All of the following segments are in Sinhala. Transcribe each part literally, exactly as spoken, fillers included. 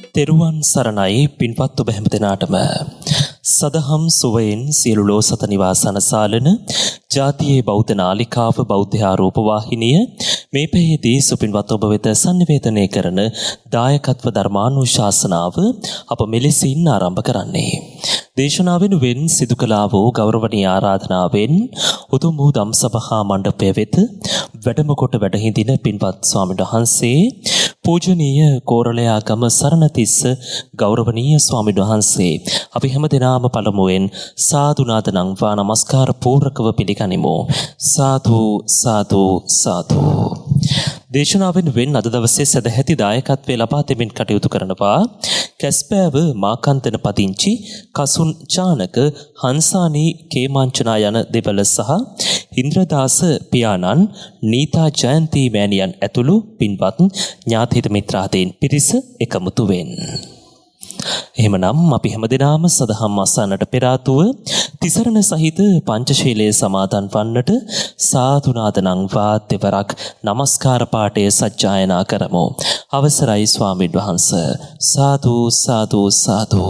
තෙරුවන් සරණයි පින්වත් ඔබ හැමදෙනාටම සදහම් සුවයෙන් සියලු ලෝසත නිවාසන සාලන ජාතියේ බෞද්ධ නාලිකාව බෞද්ධ ආරෝප වාහිනිය මේ පැයේදී සුපින්වත් ඔබ වෙත sannivedanaya කරන දායකත්ව ධර්මානුශාසනාව අප මෙලෙසින් ආරම්භ කරන්නේ. දේශනාවෙන් වෙන් සිදු කළා වූ ගෞරවනීය ආරාධනාවෙන් උතුම් වූ ධම්සභා මණ්ඩපය වෙත වැඩම කොට වැඩ හිඳින පින්වත් ස්වාමීන් වහන්සේ පූජනීය කෝරළයාගම සරණතිස්ස ගෞරවනීය ස්වාමීන් වහන්සේ අපි හැමදෙනාම පළමුවෙන් සාදු නාද නම්වා නමස්කාර පූර්වකව පිළිගනිමු. සාදු සාදු සාදු. දේශනාවෙන් වෙන් අද දවසේ සදැහැති දායකත්වයේ ලබා දෙමින් කටයුතු කරනවා කැස්පෑව මාකන්තන පදිංචි කසුන් චානක හංසානි කේමාංචනා යන දෙපළ සහ ඉන්ද්‍රදාස පියාණන් නීතා ජයන්ති මෑණියන් ඇතුළු පින්වත් ඥාතිහිත මිත්‍රාදීන් පිරිස එකමුතු වෙන්. එහෙමනම් අපි හැමදෙනාම සදහම් අසන්නට පෙර ආතුව තිසරණ සහිත පංචශීලයේ සමාදන් වන්නට සාදු නාද නංවා දෙවරක් නමස්කාර පාඨය සජ්ජායනා කරමු. අවසරයි ස්වාමීන් වහන්සේ. සාදු සාදු සාදු.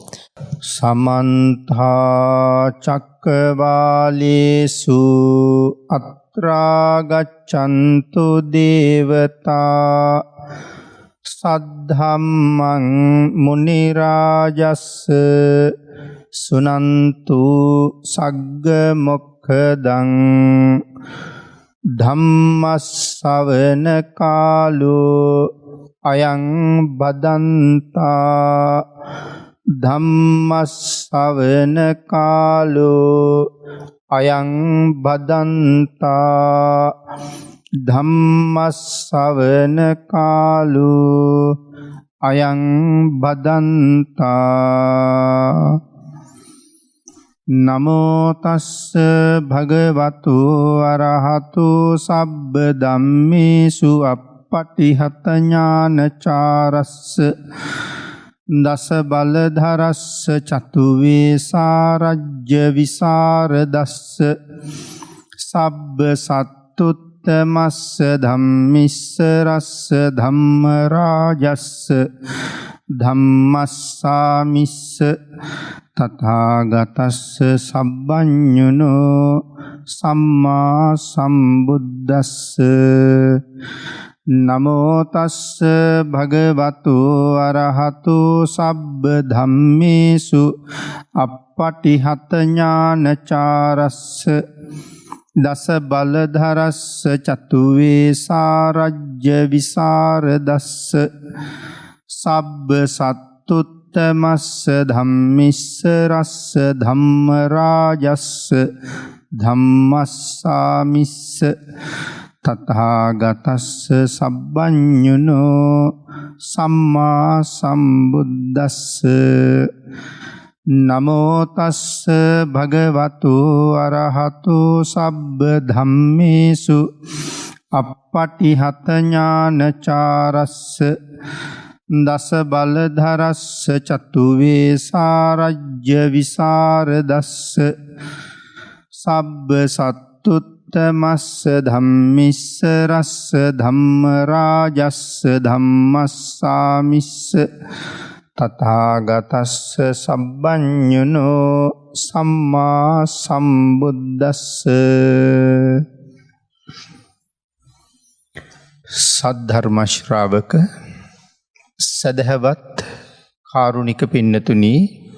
සමන්ත චක්කවාලේසු අත්‍රා ගච්ඡන්තු දේවතා සද්ධම්මං මුනි රාජස්ස සුනන්තු සග්ග මොක්ඛදං ධම්මස්සවන කාලෝ අයං බදන්තා ධම්මස්සවන කාලෝ අයං බදන්තා ධම්මස්සවන කාලෝ අයං බදන්තා. නමෝ තස්ස භගවතු අරහතු සබ්බ ධම්මේසු අප්පටිහත ඥානචාරස්ස දස බලධරස්ස චතු වේසාරජ්‍ය විසරදස්ස සබ්බ සත්තුත්තමස්ස ධම්මිස්ස රස්ස ධම්ම රාජස්ස ධම්මස්සාමිස්ස තථාගතස්ස සබ්බඤුනෝ සම්මා සම්බුද්දස්ස. නමෝ තස්ස භගවතු අරහතු සබ්බ ධම්මේසු අප්පටිහත ඥානචාරස්ස දස බලධරස්ස චතු වේසාරජ්‍ය විසරදස්ස සබ්බ සත්තුත්තමස්ස ධම්මිස්ස රස්ස ධම්ම රාජස්ස ධම්මස්සාමිස්ස තථාගතස්ස සබ්බඤුනෝ සම්මා සම්බුද්දස්ස. නමෝ තස්ස භගවතු අරහතු සබ්බ ධම්මේසු අප්පටිහත ඥානචාරස්ස දස බලධරස්ස චතු වේසාරජ්‍ය විසරදස්ස සබ්බ සත්තුත්තමස්ස ධම්මිස්ස රස්ස ධම්ම රාජස්ස ධම්මස්සාමිස්ස තථාගතස්ස සබ්බඤුනෝ සම්මා සම්බුද්දස්ස. සද්ධර්ම ශ්‍රාවක සදහවත් කාරුණික පින්නතුනි,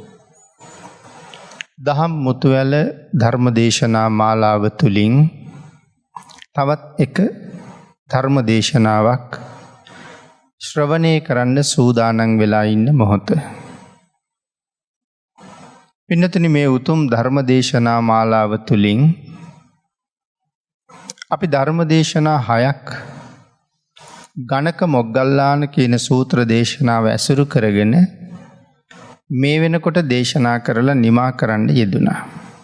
දහම් මුතුවැල ධර්මදේශනා මාලාව තුලින් තවත් එක ධර්මදේශනාවක් ශ්‍රවණය කරන්න සූදානම් වෙලා ඉන්න මොහොත. පින්නතුනි, මේ උතුම් ධර්මදේශනා මාලාව තුලින් අපි ධර්මදේශනා හයක් ගණක මොග්ගල්ලාන කියන සූත්‍ර දේශනාව ඇසුරු කරගෙන මේ වෙනකොට දේශනා කරලා නිමා කරන්න යෙදුණා.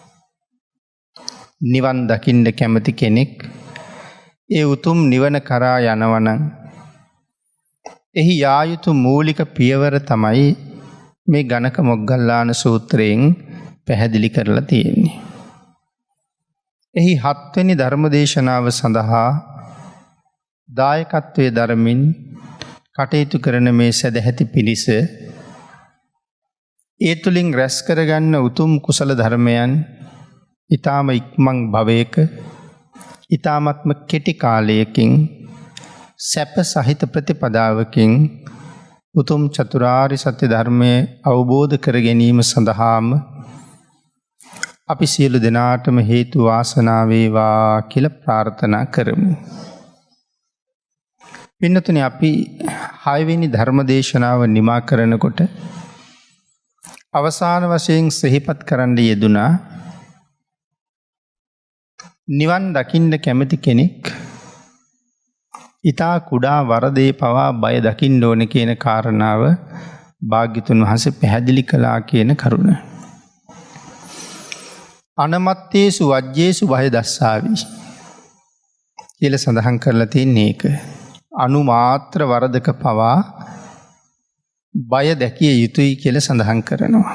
නිවන් දකින්න කැමති කෙනෙක් ඒ උතුම් නිවන කරා යනවනම් එහි යා යුතු මූලික පියවර තමයි මේ ගණක මොග්ගල්ලාන සූත්‍රයෙන් පැහැදිලි කරලා තියෙන්නේ. එහි හත්වෙනි ධර්මදේශනාව සඳහා දායකත්වයේ දරමින් කටයුතු කරන මේ සදැහැති පිරිස ඒ තුලින් රැස් කරගන්න උතුම් කුසල ධර්මයන් ඊටාම ඉක්මන් භවයක ඊටාමත්ම කෙටි කාලයකින් සැප සහිත ප්‍රතිපදාවකින් උතුම් චතුරාර්ය සත්‍ය ධර්මය අවබෝධ කර ගැනීම සඳහාම අපි සියලු දෙනාටම හේතු වාසනා වේවා කියලා ප්‍රාර්ථනා කරමු. පින්නතුනි අපි හය වෙනි ධර්ම දේශනාව නිමා කරනකොට අවසාන වශයෙන් සිහිපත් කරන්න යෙදුනා නිවන් දකින්න කැමති කෙනෙක් ඊතා කුඩා වරදේ පවා බය දකින්න ඕන කියන කාරණාව භාග්‍යතුන් වහන්සේ පැහැදිලි කළා කියන කරුණ. අනමත්තේසු වජ්ජේසු බය දස්සාවි කියලා සඳහන් කරලා තියෙන්නේ ඒක. අනුමාත්‍ර වරදක පවා බය දැකිය යුතුයි කියලා සඳහන් කරනවා.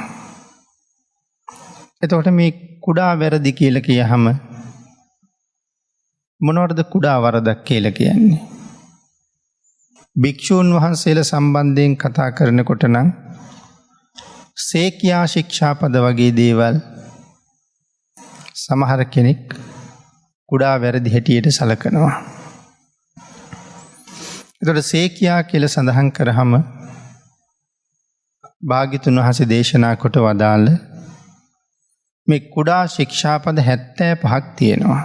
එතකොට මේ කුඩා වැරදි කියලා කියහම මොනවටද කුඩා වරදක් කියලා කියන්නේ? භික්ෂූන් වහන්සේලා සම්බන්ධයෙන් කතා කරනකොට නම් සේකියා ශික්ෂාපද වගේ දේවල් සමහර කෙනෙක් කුඩා වැරදි හැටියට සලකනවා. එතකොට සේකියා කියලා සඳහන් කරාම භාග්‍යතුන් වහන්සේ දේශනා කොට වදාළ මේ කුඩා ශික්ෂාපද හැත්තෑ පහක් තියෙනවා.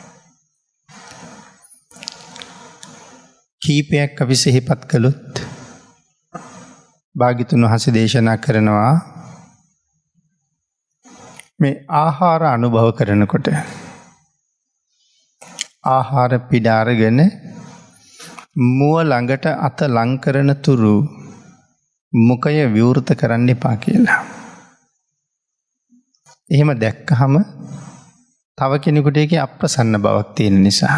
කීපයක් අපි සිහිපත් කළොත් භාග්‍යතුන් වහන්සේ දේශනා කරනවා මේ ආහාර අනුභව කරනකොට ආහාර පිඩ අරගෙන මුව ළඟට අත ලං කරන තුරු මුඛය විවෘත කරන්න එපා කියලා. එහෙම දැක්කහම තව කෙනෙකුට ඒකේ අප්‍රසන්න බවක් තියෙන නිසා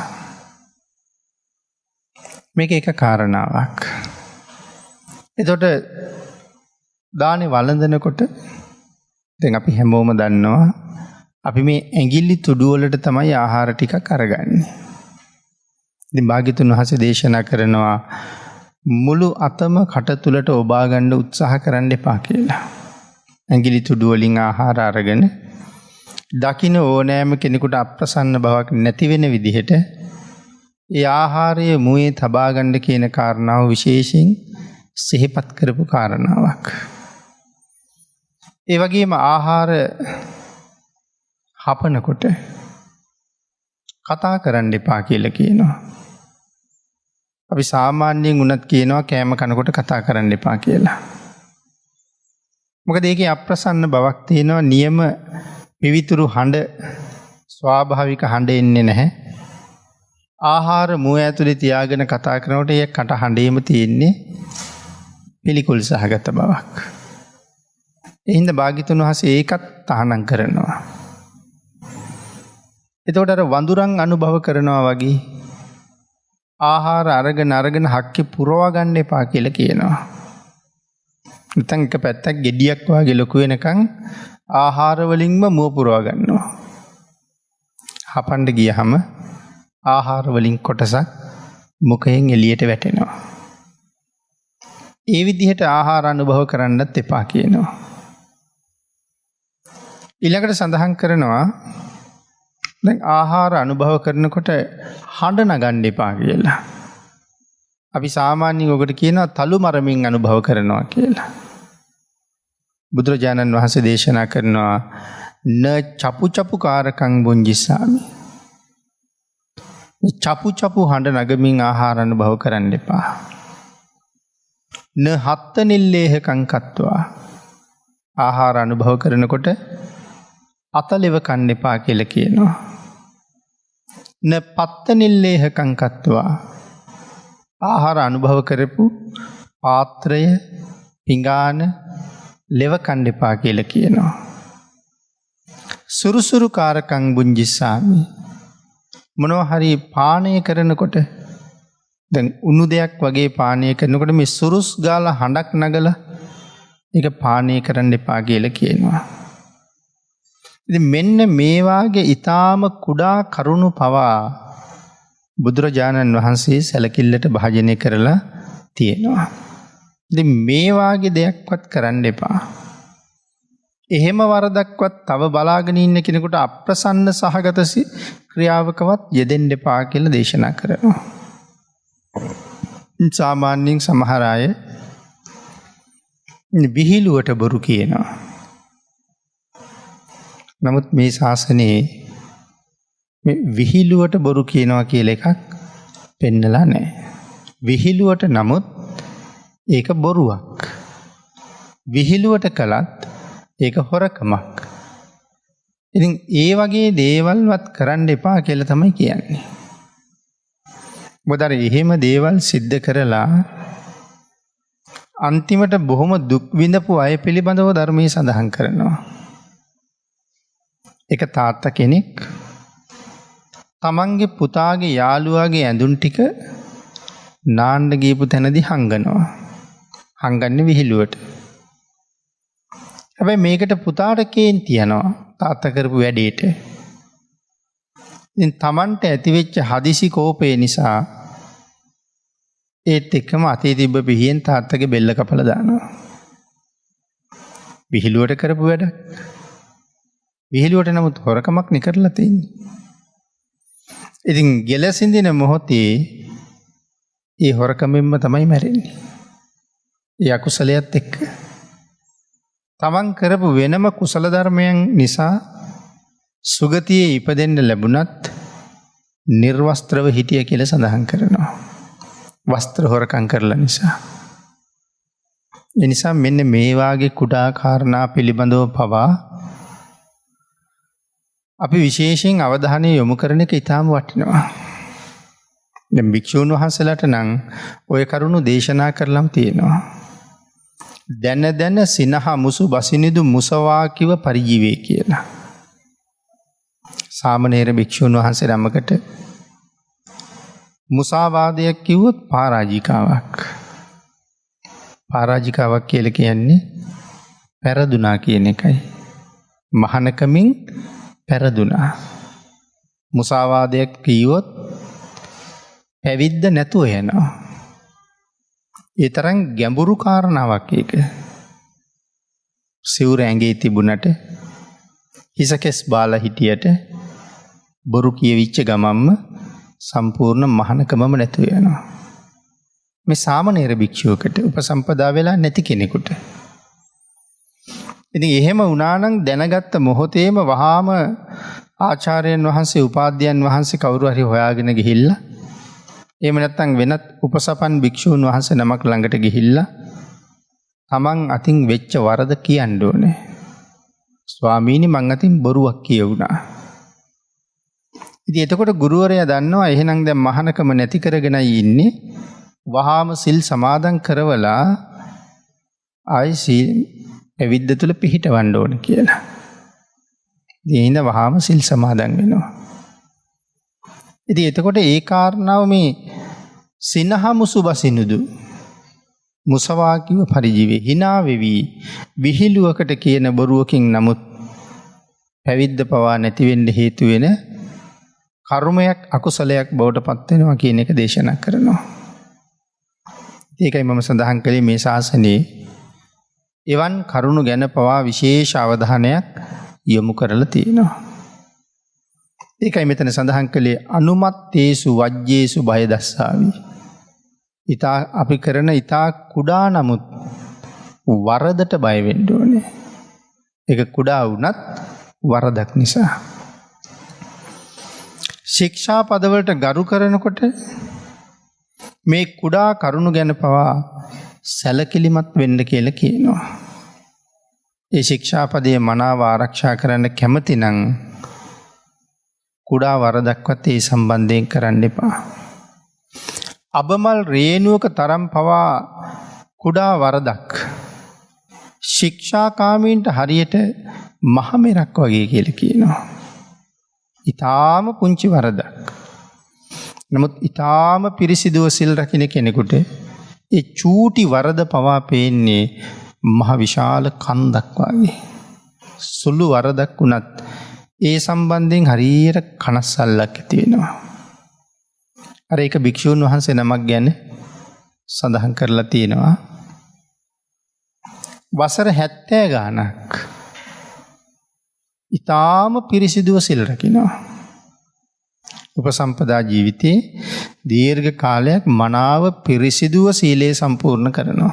මේක එක කාරණාවක්. එතකොට දානේ වළඳනකොට දැන් අපි හැමෝම දන්නවා අපි මේ ඇඟිලි තුඩු වලට තමයි ආහාර ටිකක් අරගන්නේ. ඉතින් භාග්‍යතුන් වහන්සේ දේශනා කරනවා මුළු අතම කට තුලට ඔබා ගන්න උත්සාහ කරන්න එපා කියලා. ඇඟිලි තුඩු වලින් ආහාර අරගෙන දකින්න ඕනෑම කෙනෙකුට අප්‍රසන්න බවක් නැති වෙන විදිහට ඒ ආහාරයේ මුවේ තබා ගන්න කියන කාරණාව විශේෂයෙන් සිහිපත් කරපු කාරණාවක්. ඒ වගේම ආහාර හපනකොට කතා කරන්න එපා කියලා කියනවා. අපි සාමාන්‍යයෙන් උනත් කියනවා කෑම කනකොට කතා කරන්න එපා කියලා. මොකද ඒකේ අප්‍රසන්න බවක් තියෙනවා. නියම පිවිතුරු හඬ ස්වාභාවික හඬ එන්නේ නැහැ. ආහාර මුව ඇතුලේ තියාගෙන කතා කරනකොට ඒ කට හඬේම තියෙන්නේ පිළිකුල් සහගත බවක්. ඒ හින්දා භාග්‍යතුන් වහන්සේ ඒකත් තහනම් කරනවා. එතකොට අර වඳුරන් අනුභව කරනවා වගේ ආහාර අරගෙන අරගෙන හක්කේ පුරවා ගන්න එපා කියලා කියනවා. නැත්නම් එක පැත්තක් ගෙඩියක් වගේ ලොකු වෙනකන් ආහාර වලින්ම මුව පුරවා ගන්නවා. හපන්න ගියහම ආහාර වලින් කොටසක් මුඛයෙන් එළියට වැටෙනවා. ඒ විදිහට ආහාර අනුභව කරන්නත් එපා කියනවා. ඊළඟට සඳහන් කරනවා දැන් ආහාර අනුභව කරනකොට හඬ නගන්න එපා කියලා. අපි සාමාන්‍යයෙන් ඔකට කියනවා තලු මරමින් අනුභව කරනවා කියලා. බුදුරජාණන් වහන්සේ දේශනා කරනවා න චපු චපු කාරකං බුංජිස්සාමි. චපු චපු හඬ නගමින් ආහාර අනුභව කරන්න එපා. න හත්ත නිල්ලේහකං කତ୍වා. ආහාර අනුභව කරනකොට අතලෙව කන්න එපා කියලා කියනවා. න පත්ත නිල්ලේහකං කତ୍වා. ආහාර අනුභව කරපු පාත්‍රය පිඟාන ලෙව කන්න එපා කියලා කියනවා. සුරුසුරු කාරකං බුංජිස්සාමි. මොනවා හරි පානය කරනකොට දැන් උණු දෙයක් වගේ පානය කරනකොට මේ සුරුස් ගාලා හඬක් නගලා ඒක පානය කරන්න එපා කියලා කියනවා. ඉතින් මෙන්න මේ වාගේ ඊටාම කුඩා කරුණු පවා බුදුරජාණන් වහන්සේ සැලකිල්ලට භාජනය කරලා තියෙනවා. ඉතින් මේ වාගේ දෙයක්වත් කරන්න එපා. එහෙම වරදක්වත් තව බලාගෙන ඉන්න කෙනෙකුට අප්‍රසන්න සහගත ක්‍රියාවකවත් යෙදෙන්න එපා කියලා දේශනා කරනවා. සාමාන්‍යයෙන් සමහර අය විහිළුවට බොරු කියනවා. නමුත් මේ ශාසනයේ මේ විහිළුවට බොරු කියනවා කියලා එකක් පෙන්නලා නැහැ. විහිළුවට නමුත් ඒක බොරුවක්. විහිළුවට කළත් ඒක හොරකමක්. ඉතින් ඒ වගේ දේවල්වත් කරන්න එපා කියලා තමයි කියන්නේ. මොකද එහෙම දේවල් සිද්ධ කරලා අන්තිමට බොහොම දුක් විඳපු අය පිළිබඳව ධර්මයේ සඳහන් කරනවා. එක තාත්තා කෙනෙක් තමන්ගේ පුතාගේ යාළුවාගේ ඇඳුම් ටික නාන්න ගියපු තැනදී හංගනවා. හංගන්නේ විහිළුවට. හැබැයි මේකට පුතාට කේන්ති යනවා තාත්තා කරපු වැඩේට. ඉතින් තමන්ට ඇතිවෙච්ච හදිසි කෝපය නිසා ඒත් එක්කම අතේ තිබ්බ පිහියෙන් තාත්තගේ බෙල්ල කපලා දානවා. විහිළුවට කරපු වැඩක්. විහිළුවට නමුත් හොරකමක් නේ කරලා තියෙන්නේ. ඉතින් ගෙලසින්දින මොහොතේ ඒ හොරකමෙන්ම තමයි මැරෙන්නේ. ඒ අකුසලයට එක්ක. තමන් කරපු වෙනම කුසල ධර්මයන් නිසා සුගතියේ ඉපදෙන්න ලැබුණත් නිර්වස්ත්‍රව හිටිය කියලා සඳහන් කරනවා. වස්ත්‍ර හොරකම් කරලා නිසා. ඒ නිසා මෙන්න මේ වාගේ කුඩා කාරණා පිළිබඳව පවා අපි විශේෂයෙන් අවධානය යොමු කරන එක ඉතාම වටිනවා. දැන් භික්ෂුන් වහන්සේලාට නම් ওই කරුණු දේශනා කරලම් තියෙනවා. දැන දැන සිනහ මුසු බසිනිදු මුසවා කිව පරිජීවේ කියලා. සාමණේර භික්ෂුන් වහන්සේ නමකට මුසාවාදයක් කිව්වොත් පරාජිකාවක්. පරාජිකාවක් කියලා කියන්නේ පෙරදුනා කියන එකයි. මහානකමින් පෙරදුනා. මුසාවාදයක් කිව්වොත් පැවිද්ද නැතුව යනවා. ඒ තරම් ගැඹුරු කාරණාවක් ඒක. සිවුර ඇඟේ තිබුණට හිසකෙස් බාලා හිටියට බොරු කියවිච්ච ගමම්ම සම්පූර්ණ මහානකමම නැතුව යනවා. මේ සාමණේර භික්ෂුවකට උපසම්පදා වෙලා නැති කෙනෙකුට. ඉතින් එහෙම වුණා නම් දැනගත්ත මොහොතේම වහාම ආචාර්යයන් වහන්සේ උපාධ්‍යයන් වහන්සේ කවුරු හරි හොයාගෙන ගිහිල්ලා එහෙම නැත්නම් වෙනත් උපසපන් භික්ෂූන් වහන්සේ නමක් ළඟට ගිහිල්ලා තමන් අතින් වෙච්ච වරද කියන්න ඕනේ. ස්වාමීනි මං අතින් බොරුවක් කියවුණා. ඉතින් එතකොට ගුරුවරයා දන්නවා එහෙනම් දැන් මහානකම නැති කරගෙනයි ඉන්නේ. වහාම සිල් සමාදන් කරවලා ආයි සිල් එවිද්ද තුල පිහිටවන්න ඕන කියලා. ඉතින් වහාම සිල් සමාදන් වෙනවා. ඉතින් එතකොට ඒ කාරණාව මේ සිනහ මුසු බසිනුදු මුසවා කිව පරිජීවේ hina වෙවි විහිළුවකට කියන බොරුවකින් නමුත් පැවිද්ද පවා නැති වෙන්න හේතු වෙන කර්මයක් අකුසලයක් බවට පත් වෙනවා කියන එක දේශනා කරනවා. ඒකයි මම සඳහන් කළේ මේ ශාසනයේ එවන් කරුණු ගැන පවා විශේෂ අවධානයක් යොමු කරලා තියෙනවා. ඒකයි මෙතන සඳහන් කළේ අනුමත්තේසු වජ්ජේසු බය දස්සාවි. ඊතා අපි කරන ඊතා කුඩා නමුත් වරදට බය වෙන්න ඕනේ. ඒක කුඩා වුණත් වරදක් නිසා. ශික්ෂා පදවලට ගරු කරනකොට මේ කුඩා කරුණු ගැන පවා සැලකිලිමත් වෙන්න කියලා කියනවා. ඒ ශික්ෂාපදයේ මනාව ආරක්ෂා කරන්න කැමති නම් කුඩා වරදක්වත් ඒ සම්බන්ධයෙන් කරන්න එපා. අබමල් රේණුවක තරම් පවා කුඩා වරදක් ශික්ෂාකාමීන්ට හරියට මහ මෙරක් වගේ කියලා කියනවා. ඊටාම පුංචි වරදක්. නමුත් ඊටාම පිරිසිදුව සිල් රකින්න කෙනෙකුට ඒ චූටි වරද පවා පේන්නේ මහ විශාල කන්දක් වගේ. සුළු වරදක් වුණත් ඒ සම්බන්ධයෙන් හරියට කනස්සල්ලක් ඇති වෙනවා. අර ඒක භික්ෂුන් වහන්සේ නමක් ගැන සඳහන් කරලා තියෙනවා. වසර හැත්තෑ ගානක් ඊටාම පිරිසිදුව සිල් රකින්නවා. උපසම්පදා ජීවිතේ දීර්ඝ කාලයක් මනාව පිරිසිදුව සීලය සම්පූර්ණ කරනවා.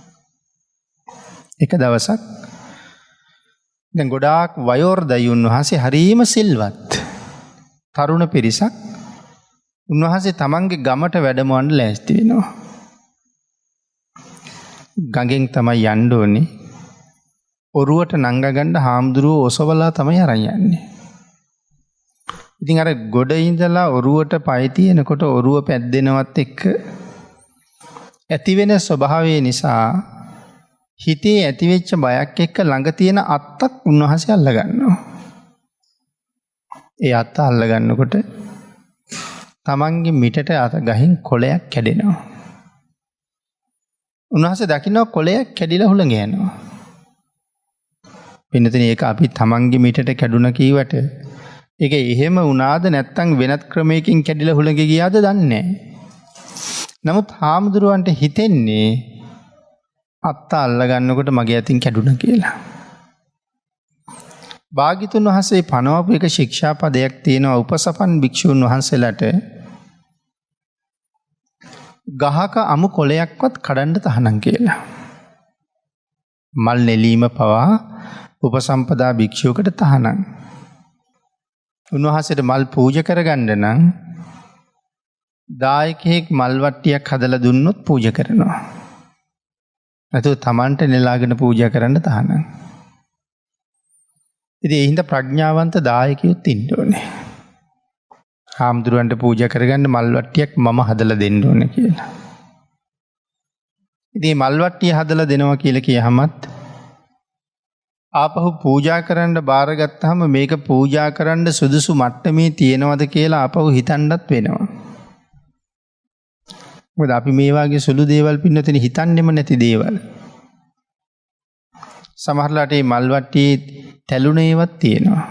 එක දවසක් දැන් ගොඩාක් වයෝවෘද්ධයි උන්වහන්සේ හරීම සිල්වත් තරුණ පිරිසක් උන්වහන්සේ තමන්ගේ ගමට වැඩමවන්න ලෑස්ති වෙනවා. ගඟෙන් තමයි යන්න ඕනේ. ඔරුවට නංගා ගන්න හාමුදුරුවෝ ඔසවලා තමයි අරන් යන්නේ. ඉතින් අර ගොඩ ඉඳලා ඔරුවට පය තියෙනකොට ඔරුව පැද්දෙනවත් එක්ක ඇති වෙන ස්වභාවය නිසා හිතේ ඇතිවෙච්ච බයක් එක්ක ළඟ තියෙන අත්තක් උන්වහන්සේ අල්ල ගන්නවා. ඒ අත්ත අල්ල ගන්නකොට තමන්ගේ මිටට අත ගහින් කොළයක් කැඩෙනවා. උන්වහන්සේ දකින්නවා කොළයක් කැඩිලා හුළඟ යනවා. පින්නතනේ ඒක අපි තමන්ගේ මිටට කැඩුණ කීවට ඒක එහෙම වුණාද නැත්නම් වෙනත් ක්‍රමයකින් කැඩිලා හුළඟ ගියාද දන්නේ නැහැ. නමුත් හාමුදුරුවන්ට හිතෙන්නේ අත්ත අල්ල ගන්නකොට මගේ අතින් කැඩුණා කියලා. භාග්‍යතුන් වහන්සේ පනවපු එක ශික්ෂාපදයක් තියෙනවා උපසපන් භික්ෂුන් වහන්සේලාට ගහක අමු කොළයක්වත් කඩන්න තහනම් කියලා. මල් නෙලීම පවා උපසම්පදා භික්ෂුවකට තහනම්. උන්වහන්සේට මල් පූජා කරගන්න නම් දායකයෙක් මල් වට්ටියක් හදලා දුන්නොත් පූජා කරනවා. නැතුව තමන්ට නෙලාගෙන පූජා කරන්න තහනම්. ඉතින් ඒ හින්දා ප්‍රඥාවන්ත දායකයොත් ඉන්න ඕනේ. හාමුදුරුවන්ට පූජා කරගන්න මල් වට්ටියක් මම හදලා දෙන්න ඕනේ කියලා. ඉතින් මල් වට්ටිය හදලා දෙනවා කියලා කියහමත් ආපහු පූජා කරන්න බාරගත්තාම මේක පූජා කරන්න සුදුසු මට්ටමේ තියෙනවද කියලා ආපහු හිතන්නත් වෙනවා. මොකද අපි මේ වගේ සුළු දේවල් පින්නතේ හිතන්නෙම නැති දේවල්. සමහරලාට මේ මල් වට්ටියේ තැලුණේවත් තියෙනවා.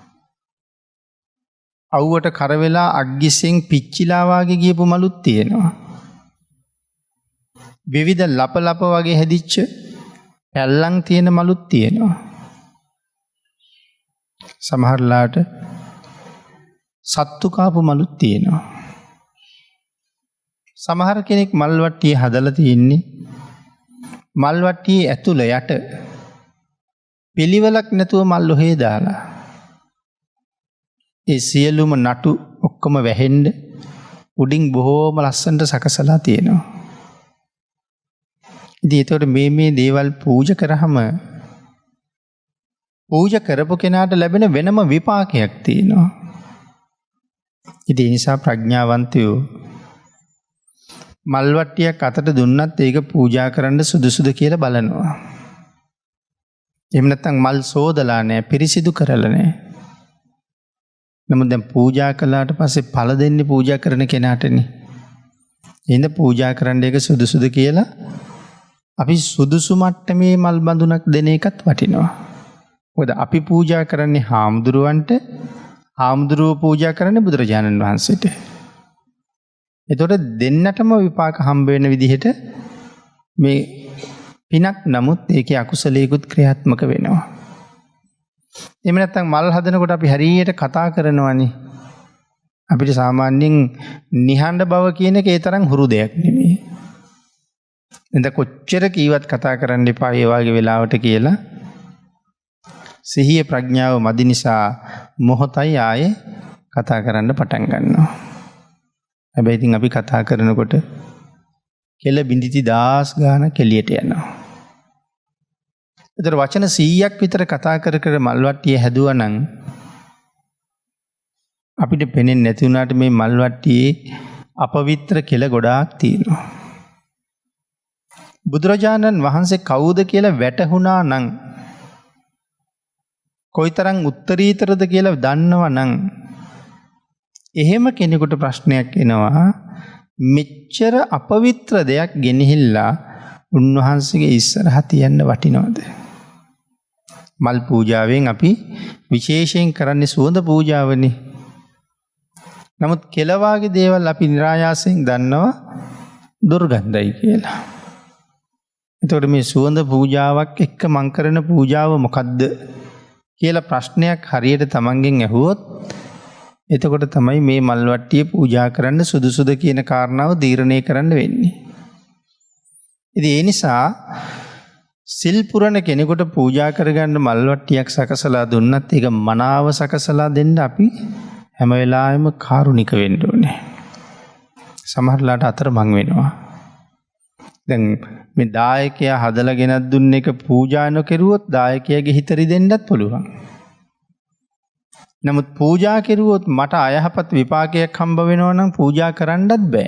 අවුවට කර වෙලා අග්ගිස්සෙන් පිච්චිලා වගේ ගියපු මලුත් තියෙනවා. විවිධ ලප ලප වගේ හැදිච්ච පැල්ලම් තියෙන මලුත් තියෙනවා. සමහරලාට සත්තු කාපු මලුත් තියෙනවා. සමහර කෙනෙක් මල් වට්ටිය හදලා තියෙන්නේ මල් වට්ටියේ ඇතුළ යට පිළිවෙලක් නැතුව මල් ඔහේ දාලා ඒ සියලුම නටු ඔක්කොම වැහෙන්න උඩින් බොහෝම ලස්සනට සකසලා තියෙනවා. ඉතින් ඒතකොට මේ මේ දේවල් පූජා කරාම පූජා කරපු කෙනාට ලැබෙන වෙනම විපාකයක් තියෙනවා. ඉතින් ඒ නිසා ප්‍රඥාවන්තයෝ මල් වට්ටියක් අතට දුන්නත් ඒක පූජා කරන්න සුදුසුද කියලා බලනවා. එහෙම නැත්නම් මල් සෝදලා නැහැ, පිරිසිදු කරලා නැහැ. නමුත් දැන් පූජා කළාට පස්සේ ඵල දෙන්නේ පූජා කරන කෙනාටනේ. එහෙනම් පූජා කරන්න ඒක සුදුසුද කියලා අපි සුදුසු මට්ටමේ මල් බඳුනක් දෙන එකත් වටිනවා. මොකද අපි පූජා කරන්නේ හාමුදුරුවන්ට, හාමුදුරුවෝ පූජා කරන්නේ බුදුරජාණන් වහන්සේට. එතකොට දෙන්නටම විපාක හම්බ වෙන විදිහට මේ පිනක් නමුත් ඒකේ අකුසලයකුත් ක්‍රියාත්මක වෙනවා. එහෙම නැත්නම් මල් හදනකොට අපි හරියට කතා කරනවානේ. අපිට සාමාන්‍යයෙන් නිහඬ බව කියන එක ඒ තරම් හුරු දෙයක් නෙමෙයි. එඳ කොච්චර කීවත් කතා කරන්න එපා ඒ වගේ වෙලාවට කියලා. සිහිය ප්‍රඥාව මදි නිසා මොහොතයි ආයේ කතා කරන්න පටන් ගන්නවා. හැබැයි ඉතින් අපි කතා කරනකොට කෙල බිඳිති දාස් ගාන කෙලියට යනවා. ඒතර වචන සීයක් විතර කතා කර කර මල් වට්ටිය හැදුවා නම් අපිට පේන්නේ නැති වුණාට මේ මල් වට්ටියේ අපවිත්‍ර කෙල ගොඩාක් තියෙනවා. බුදුරජාණන් වහන්සේ කවුද කියලා වැටහුණා නම් කොයිතරම් උත්තරීතරද කියලා දන්නවා නම් එහෙම කෙනෙකුට ප්‍රශ්නයක් එනවා මෙච්චර අපවිත්‍ර දෙයක් ගෙනහිල්ලා උන්වහන්සේගේ ඉස්සරහ තියන්න වටිනවද? මල් පූජාවෙන් අපි විශේෂයෙන් කරන්නේ සුවඳ පූජාවනේ. නමුත් කෙලවාගේ දේවල් අපි નિરાයාසයෙන් දන්නවා දුර්ගන්ධයි කියලා. එතකොට මේ සුවඳ පූජාවක් එක්ක මං කරන පූජාව මොකද්ද කියලා ප්‍රශ්නයක් හරියට තමන්ගෙන් ඇහුවොත් එතකොට තමයි මේ මල් වට්ටිය පූජා කරන්න සුදුසුද කියන කාරණාව තීරණය කරන්න වෙන්නේ. ඉතින් ඒ නිසා සිල් පුරන කෙනෙකුට පූජා කරගන්න මල් වට්ටියක් සකසලා දුන්නත් ඒක මනාව සකසලා දෙන්න අපි හැම වෙලාවෙම කාරුණික වෙන්න ඕනේ. සමහරලාට අතරමං වෙනවා. දැන් මේ දායකයා හදලා ගෙනත් දුන්න එක පූජා නොකරුවොත් දායකයාගේ හිත රිදෙන්නත් පුළුවන්. නමුත් පූජා කෙරුවොත් මට අයහපත් විපාකයක් හම්බ වෙනවා නම් පූජා කරන්නත් බෑ.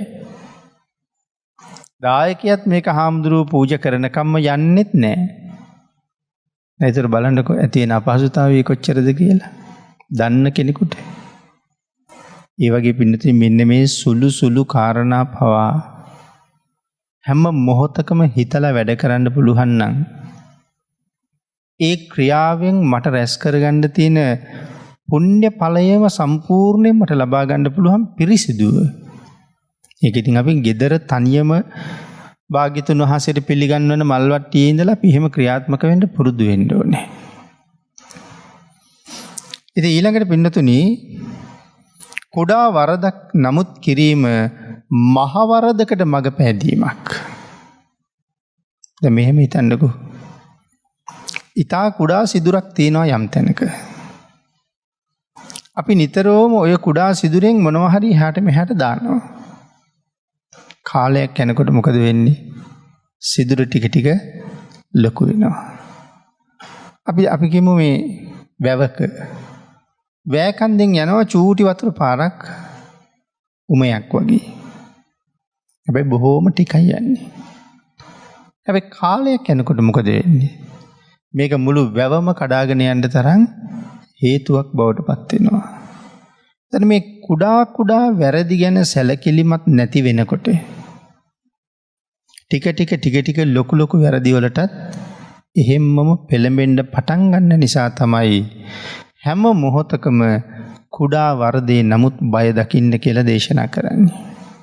දායකයාත් මේක හාමුදුරුවෝ පූජා කරනකම්ම යන්නෙත් නෑ. ඒතර බලන්නකො ඇති වෙන අපහසුතාවය කොච්චරද කියලා. දන්න කෙනෙකුට. ඒ වගේ පින්නතුනි මෙන්න මේ සුළු සුළු කාරණා පවා හැම මොහොතකම හිතලා වැඩ කරන්න පුළුවන් නම් ඒ ක්‍රියාවෙන් මට රැස් කරගන්න තියෙන පුණ්‍ය ඵලයම සම්පූර්ණයෙන් මට ලබා ගන්න පුළුවන් පිරිසිදුව. ඒක ඉතින් අපි gedara තනියම භාග්‍යතුන් වහන්සේට පිළිගන්වන මල් වට්ටියේ ඉඳලා අපි එහෙම ක්‍රියාත්මක වෙන්න පුරුදු වෙන්න ඕනේ. ඉතින් ඊළඟට පින්නතුනි කුඩා වරදක් නමුත් කිරීම මහ වරදකට මඟ පෑදීමක්. දැන් මෙහෙම හිතන්නකෝ. ඊටා කුඩා සිදුරක් තියෙනවා යම් තැනක. අපි නිතරම ඔය කුඩා සිදුරෙන් මොනවා හරි එහාට මෙහාට දානවා. කාලයක් යනකොට මොකද වෙන්නේ? සිදුර ටික ටික ලොකු වෙනවා. අපි අපි කියමු මේ වැවක වැකන්දෙන් යනවා චූටි වතුර පාරක් උමයක් වගේ. හැබැයි බොහෝම ටිකයි යන්නේ. හැබැයි කාලයක් යනකොට මොකද වෙන්නේ? මේක මුළු වැවම කඩාගෙන යන්න තරම් හේතුවක් බවට පත් වෙනවා. එතන මේ කුඩා කුඩා වැරදි ගැන සැලකිලිමත් නැති වෙනකොට ටික ටික ටික ටික ලොකු ලොකු වැරදි වලටත් එහෙම්මම පෙළඹෙන්න පටන් ගන්න නිසා තමයි හැම මොහොතකම කුඩා වරදේ නමුත් බය දකින්න කියලා දේශනා කරන්නේ.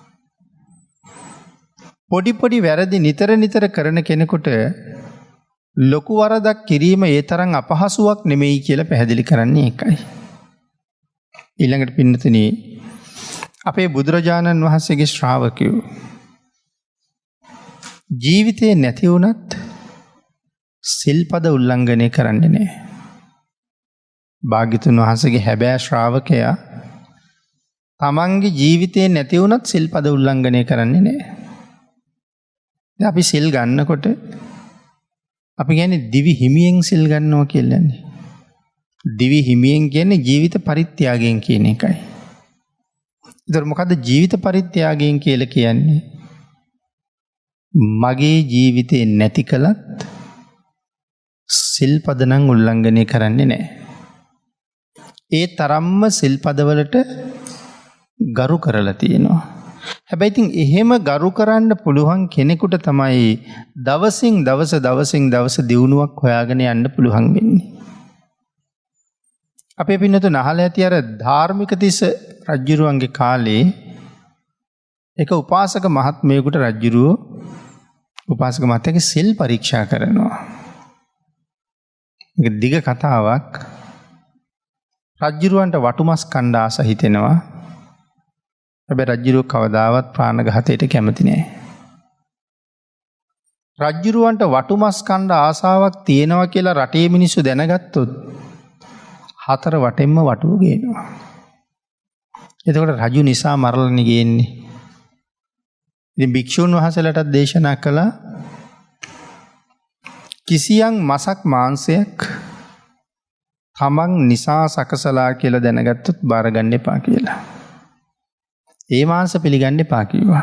පොඩි පොඩි වැරදි නිතර නිතර කරන කෙනෙකුට ලොකු වරදක් කිරීම ඒ තරම් අපහසුයක් නෙමෙයි කියලා පැහැදිලි කරන්නේ ඒකයි. ඊළඟට පින්නතුනි අපේ බුදුරජාණන් වහන්සේගේ ශ්‍රාවකයෝ ජීවිතේ නැති වුණත් සිල්පද උල්ලංඝනය කරන්නේ නැහැ. භාග්‍යතුන් වහන්සේගේ හැබෑ ශ්‍රාවකයා තමන්ගේ ජීවිතේ නැති වුණත් සිල්පද උල්ලංඝනය කරන්නේ නැහැ. දැන් අපි සිල් ගන්නකොට අපි කියන්නේ දිවි හිමියෙන් සිල් ගන්නවා කියලානේ. දිවි හිමියෙන් කියන්නේ ජීවිත පරිත්‍යාගයෙන් කියන එකයි. ඒතර මොකද්ද ජීවිත පරිත්‍යාගයෙන් කියලා කියන්නේ? මගේ ජීවිතේ නැති කලත් සිල්පද නම් උල්ලංඝනය කරන්නේ නැහැ. ඒ තරම්ම සිල්පදවලට ගරු කරලා තියෙනවා. හැබැයි ඉතින් එහෙම ගරු කරන්න පුළුවන් කෙනෙකුට තමයි දවසින් දවස දවසින් දවස දියුණුවක් හොයාගෙන යන්න පුළුවන් වෙන්නේ. අපේ පින්නතුන් අහලා ඇති අර ධාර්මික තිස්ස රජුරුවන්ගේ කාලේ එක උපාසක මහත්මයෙකුට රජුරුව උපාසක මහත්තයාගේ සිල් පරීක්ෂා කරනවා. ඒක දිග කතාවක්. රජුරුවන්ට වටුමස් කණ්ඩ ආස හිතෙනවා. හැබැයි රජුරුව කවදාවත් ප්‍රාණඝාතයට කැමති නෑ. රජුරුවන්ට වටුමස් කණ්ඩ ආසාවක් තියෙනවා කියලා රටේ මිනිස්සු දැනගත්තොත් හතර වටෙන්ම වටුව ගේනවා. එතකොට රජු නිසා මරලනේ ගේන්නේ. ඉතින් භික්ෂුන් වහන්සේලාට දේශනා කළා කිසියම් මසක් මාංශයක් තමන් නිසා සකසලා කියලා දැනගත්තොත් බාර ගන්න එපා කියලා. ඒ මාංශ පිළිගන්න එපා කිව්වා.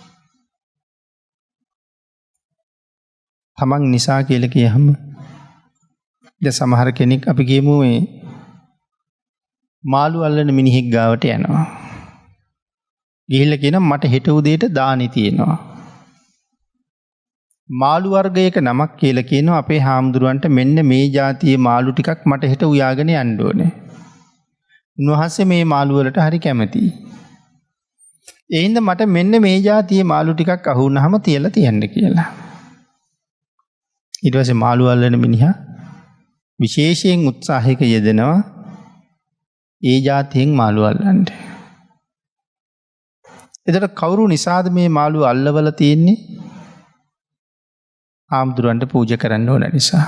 තමන් නිසා කියලා කියහම දැන් සමහර කෙනෙක් අපි කියමු මේ මාළු අල්ලන මිනිහෙක් ගාවට යනවා. ගිහිල්ලා කියනවා මට හෙට උදේට දානි තියෙනවා. මාළු වර්ගයක නමක් කියලා කියනවා අපේ හාමුදුරුවන්ට මෙන්න මේ જાතියේ මාළු ටිකක් මට හෙට උයාගෙන යන්න ඕනේ. උන්වහන්සේ මේ මාළු වලට හරි කැමතියි. ඒ හින්දා මට මෙන්න මේ જાතියේ මාළු ටිකක් අහු වුණාම තියලා තියන්න කියලා. ඊට පස්සේ මාළු අල්ලන මිනිහා විශේෂයෙන් උත්සාහයක යෙදෙනවා ඒ જાතියෙන් මාළු අල්ලන්න. එතකොට කවුරු නිසාද මේ මාළු අල්ලවල තියෙන්නේ? ආම්දුරන්ට පූජා කරන්න ඕන නිසා.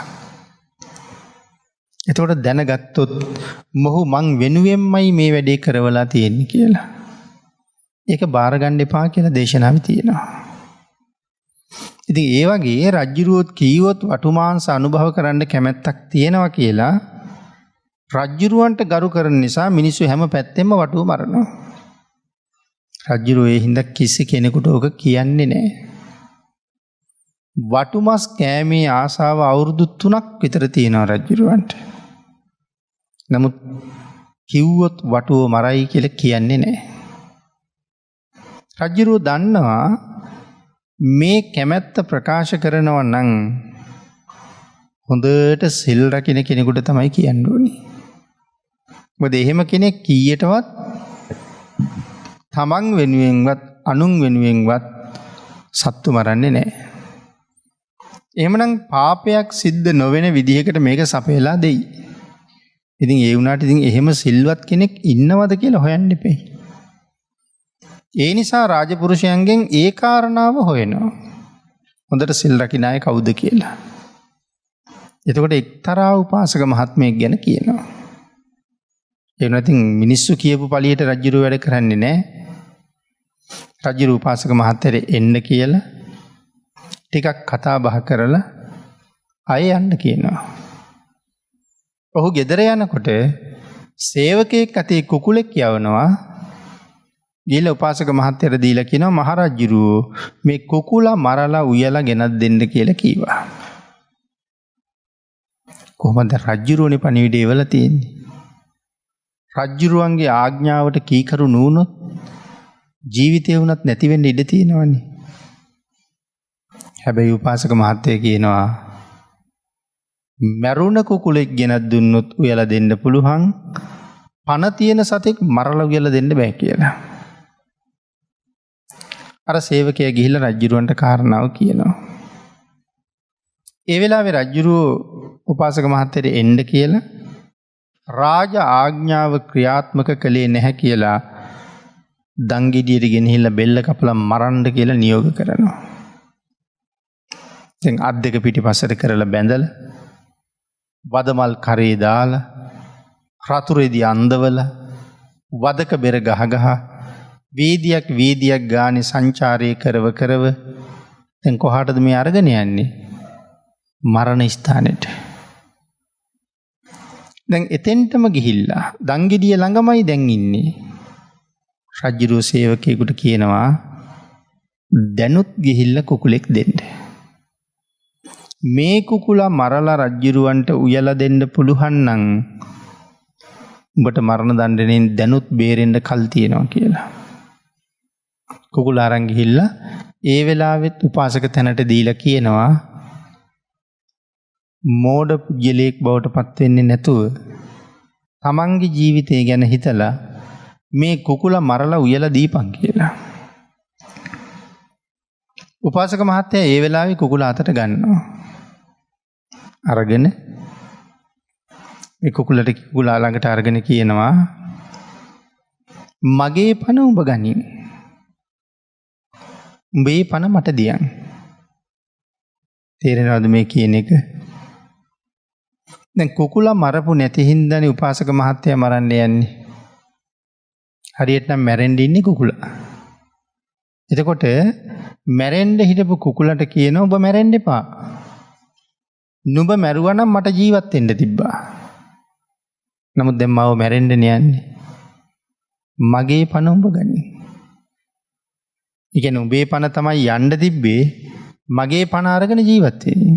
එතකොට දැනගත්තොත් මොහු මං වෙනුවෙන්මයි මේ වැඩේ කරවලා තියෙන්නේ කියලා. ඒක බාර ගන්න එපා කියලා දේශනාවේ තියෙනවා. ඉතින් ඒ වගේ රජ්ජුරුවොත් කීවොත් වටුමාංශ අනුභව කරන්න කැමැත්තක් තියෙනවා කියලා රජ්ජුරුවන්ට ගරු කරන නිසා මිනිස්සු හැම පැත්තෙම වටුව මරනවා. රජ්ජුරුවෝ ඒ හින්දා කිසි කෙනෙකුට ඕක කියන්නේ නැහැ. වටුමස් කෑමේ ආසාව අවුරුදු තුනක් විතර තියෙනවා රජ්ජුරුවන්ට. නමුත් කිව්වොත් වටුව මරයි කියලා කියන්නේ නැහැ. රජ්ජුරුවෝ දන්නවා මේ කැමැත්ත ප්‍රකාශ කරනවා නම් හොඳට සිල් රකින්න කෙනෙකුට තමයි කියන්න ඕනේ. මොකද එහෙම කෙනෙක් කීයටවත් තමන් වෙනුවෙන්වත් අනුන් වෙනුවෙන්වත් සත්තු මරන්නේ නැහැ. එහෙමනම් පාපයක් සිද්ධ නොවන විදිහකට මේක සපයලා දෙයි. ඉතින් ඒ වුණාට ඉතින් එහෙම සිල්වත් කෙනෙක් ඉන්නවද කියලා හොයන්න එපේ. ඒ නිසා රාජපුරුෂයන්ගෙන් ඒ කාරණාව හොයනවා. හොඳට සිල් රකින්න අය කවුද කියලා. එතකොට එක්තරා උපාසක මහත්මයෙක් ගැන කියනවා. ඒ නැතිනම් මිනිස්සු කියපු පළියට රජුරු වැඩ කරන්නේ නැහැ. රජුරු උපාසක මහත්තයා එන්න කියලා ටිකක් කතා බහ කරලා අය යන්න කියනවා. ඔහු ගෙදර යනකොට සේවකයෙක් අතේ කුකුලෙක් යවනවා. ගිහලා උපාසක මහත්තයාට දීලා කියනවා මහරජුරුවෝ මේ කුකුලා මරලා උයලා ගෙනත් දෙන්න කියලා කීවා. කොහොමද රජුරුවනේ පණිවිඩය එවලා තියෙන්නේ? රජුරුවන්ගේ ආඥාවට කීකරු නුනොත් ජීවිතේ වුණත් නැති වෙන්න ඉඩ තියෙනවනේ. හැබැයි උපාසක මහත්තයා කියනවා මරුණ කුකුලෙක් ගෙනත් දුන්නොත් උයලා දෙන්න පුළුවන්. පණ තියෙන සතෙක් මරලා උයලා දෙන්න බෑ කියලා. අර සේවකයා ගිහිල්ලා රජුරවන්ට කාරණාව කියනවා. ඒ වෙලාවේ රජුරෝ උපාසක මහත්තයාට එන්න කියලා රාජ ආඥාව ක්‍රියාත්මක කළේ නැහැ කියලා දංගෙඩියට ගෙනහිල්ලා බෙල්ල කපලා මරන්න කියලා නියෝග කරනවා. දැන් අත් දෙක පිටිපස්සට කරලා බැඳලා වදමල් කරේ දාලා රතුරේදී අන්දවල වදක බෙර ගහ ගහ වීදියක් වීදියක් ගානේ සංචාරය කරව කරව දැන් කොහාටද මේ අරගෙන යන්නේ? මරණ ස්ථානෙට. දැන් එතෙන්ටම ගිහිල්ලා දංගෙඩිය ළඟමයි දැන් ඉන්නේ. රජුරෝ සේවකයෙකුට කියනවා දැනුත් ගිහිල්ලා කුකුලෙක් දෙන්න. මේ කුකුලා මරලා රජුරවන්ට උයලා දෙන්න පුළුවන් නම් උඹට මරණ දඬුවමින් දැනුත් බේරෙන්න කල් තියෙනවා කියලා. කුකුලා අරන් ගිහිල්ලා ඒ වෙලාවෙත් උපාසක තැනට දීලා කියනවා මෝඩ පුජ්‍යලයක් බවට පත් වෙන්නේ නැතුව තමන්ගේ ජීවිතය ගැන හිතලා මේ කුකුලා මරලා උයලා දීපන් කියලා. උපාසක මහත්තයා ඒ වෙලාවේ කුකුලා අතට ගන්නවා. අරගෙන මේ කුකුලට කුකුලා ළඟට අරගෙන කියනවා මගේ පණ උඹ ගනින්. උඹේ පණ මට දියන්. තේරෙනවද මේ කියන එක? දැන් කුකුලා මරපු නැති හින්දානේ උපාසක මහත්තයා මරන්න යන්නේ. හරියට නම් මැරෙන්න ඉන්නේ කුකුලා. එතකොට මැරෙන්න හිටපු කුකුලට කියනවා ඔබ මැරෙන්න එපා. නුඹ මැරුවා නම් මට ජීවත් වෙන්න තිබ්බා. නමුත් දැන් මාව මැරෙන්න යන්නේ. මගේ පණ උඹ ගනි. ඒ කියන්නේ උඹේ පණ තමයි යන්න තිබ්බේ. මගේ පණ අරගෙන ජීවත් වෙන්නේ.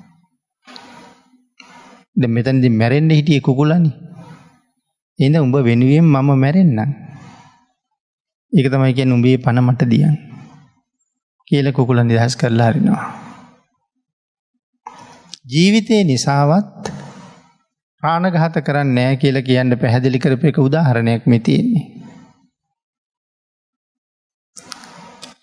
දැන් මෙතනදී මැරෙන්න හිටියේ කුකුලානේ. එහෙනම් උඹ වෙනුවෙන් මම මැරෙන්නම්. ඒක තමයි කියන්නේ උඹේ පණ මට දියන්. කියලා කුකුලා නිදහස් කරලා හරිනවා. ජීවිතේ නිසාවත් ප්‍රාණඝාත කරන්නේ නැහැ කියලා කියන්න පැහැදිලි කරපු එක උදාහරණයක් මේ තියෙන්නේ.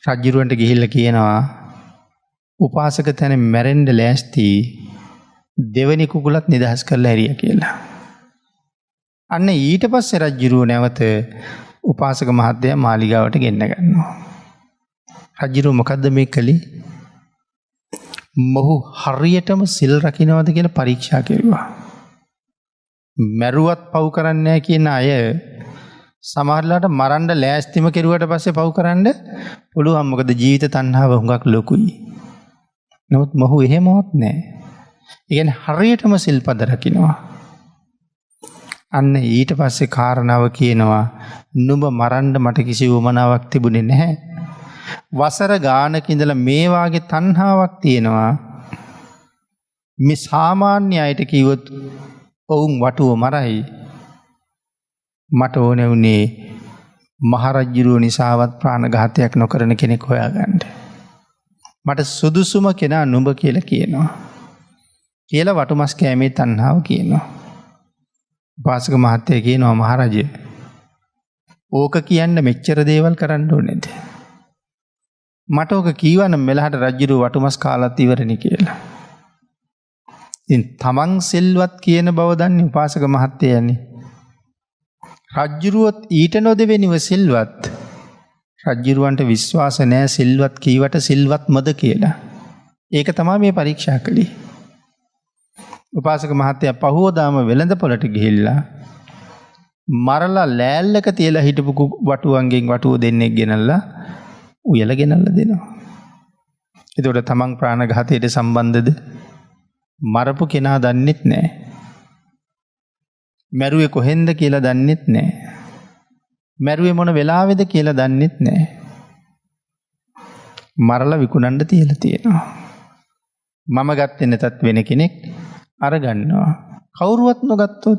රජ්ජුරුවන්ට ගිහිල්ලා කියනවා උපාසක තැන මැරෙන්න ලෑස්ති දෙවෙනි කුකුලත් නිදහස් කරලා හැරියා කියලා. අන්න ඊට පස්සේ රජ්ජුරුව නැවත උපාසක මහත්තයා මාලිගාවට ගෙන්න ගන්නවා. රජ්ජුරුව මොකද්ද මේ කළේ? මොහු හරියටම සිල් රකින්නවද කියලා පරීක්ෂා කෙරුවා. මරුවත් පව් කරන්නේ නැහැ කියන අය සමහරලාට මරන්න ලෑස්තිම කෙරුවට පස්සේ පව් කරන්න පුළුවන්. මොකද ජීවිත තණ්හාව හුඟක් ලොකුයි. නමුත් මොහු එහෙමවත් නැහැ. ඒ කියන්නේ හරියටම සිල්පද රකින්නවා. අන්න ඊට පස්සේ කාරණාව කියනවා නුඹ මරන්න මට කිසි උවමනාවක් තිබුණේ නැහැ. වසර ගානක ඉඳලා මේ වාගේ තණ්හාවක් තියෙනවා. මේ සාමාන්‍ය අයට කිව්වොත් ඔවුන් වටුව මරයි. මට ඕනේ උනේ මහරජුරුව නිසාවත් ප්‍රාණඝාතයක් නොකරන කෙනෙක් හොයාගන්න. මට සුදුසුම කෙනා නුඹ කියලා කියනවා. කියලා වටුමස් කෑමේ තණ්හාව කියනවා. උපාසක මහත්තයා කියනවා මහරජය ඕක කියන්න මෙච්චර දේවල් කරන්න ඕනේද? මට ඕක කීවනම් මෙලහට රජුරුව වටුමස් කාලත් ඉවරනේ කියලා. ඉතින් තමන් සිල්වත් කියන බව දන්නේ උපාසක මහත්තයානේ. රජ්ජුරුවත් ඊට නොදෙවෙනිව සිල්වත්. රජ්ජුරුවන්ට විශ්වාස නැහැ සිල්වත් කීවට සිල්වත්මද කියලා. ඒක තමයි මේ පරීක්ෂා කළේ. උපාසක මහත්තයා පහුවදාම වෙළඳපොළට ගිහිල්ලා මරලා ලෑල්ලක තියලා හිටපු වටුවන්ගෙන් වටුව දෙන්නෙක් ගෙනල්ලා උයලා ගෙනල්ලා දෙනවා. එතකොට තමන් ප්‍රාණඝාතයට සම්බන්ධද? මරපු කෙනා දන්නෙත් නැහැ. මැරුවේ කොහෙන්ද කියලා දන්නෙත් නැහැ. මැරුවේ මොන වෙලාවේද කියලා දන්නෙත් නැහැ. මරලා විකුණන්න තියලා තියෙනවා. මම ගත්තේ නැතත් වෙන කෙනෙක් අරගන්නවා. කවුරුවත් නොගත්තොත්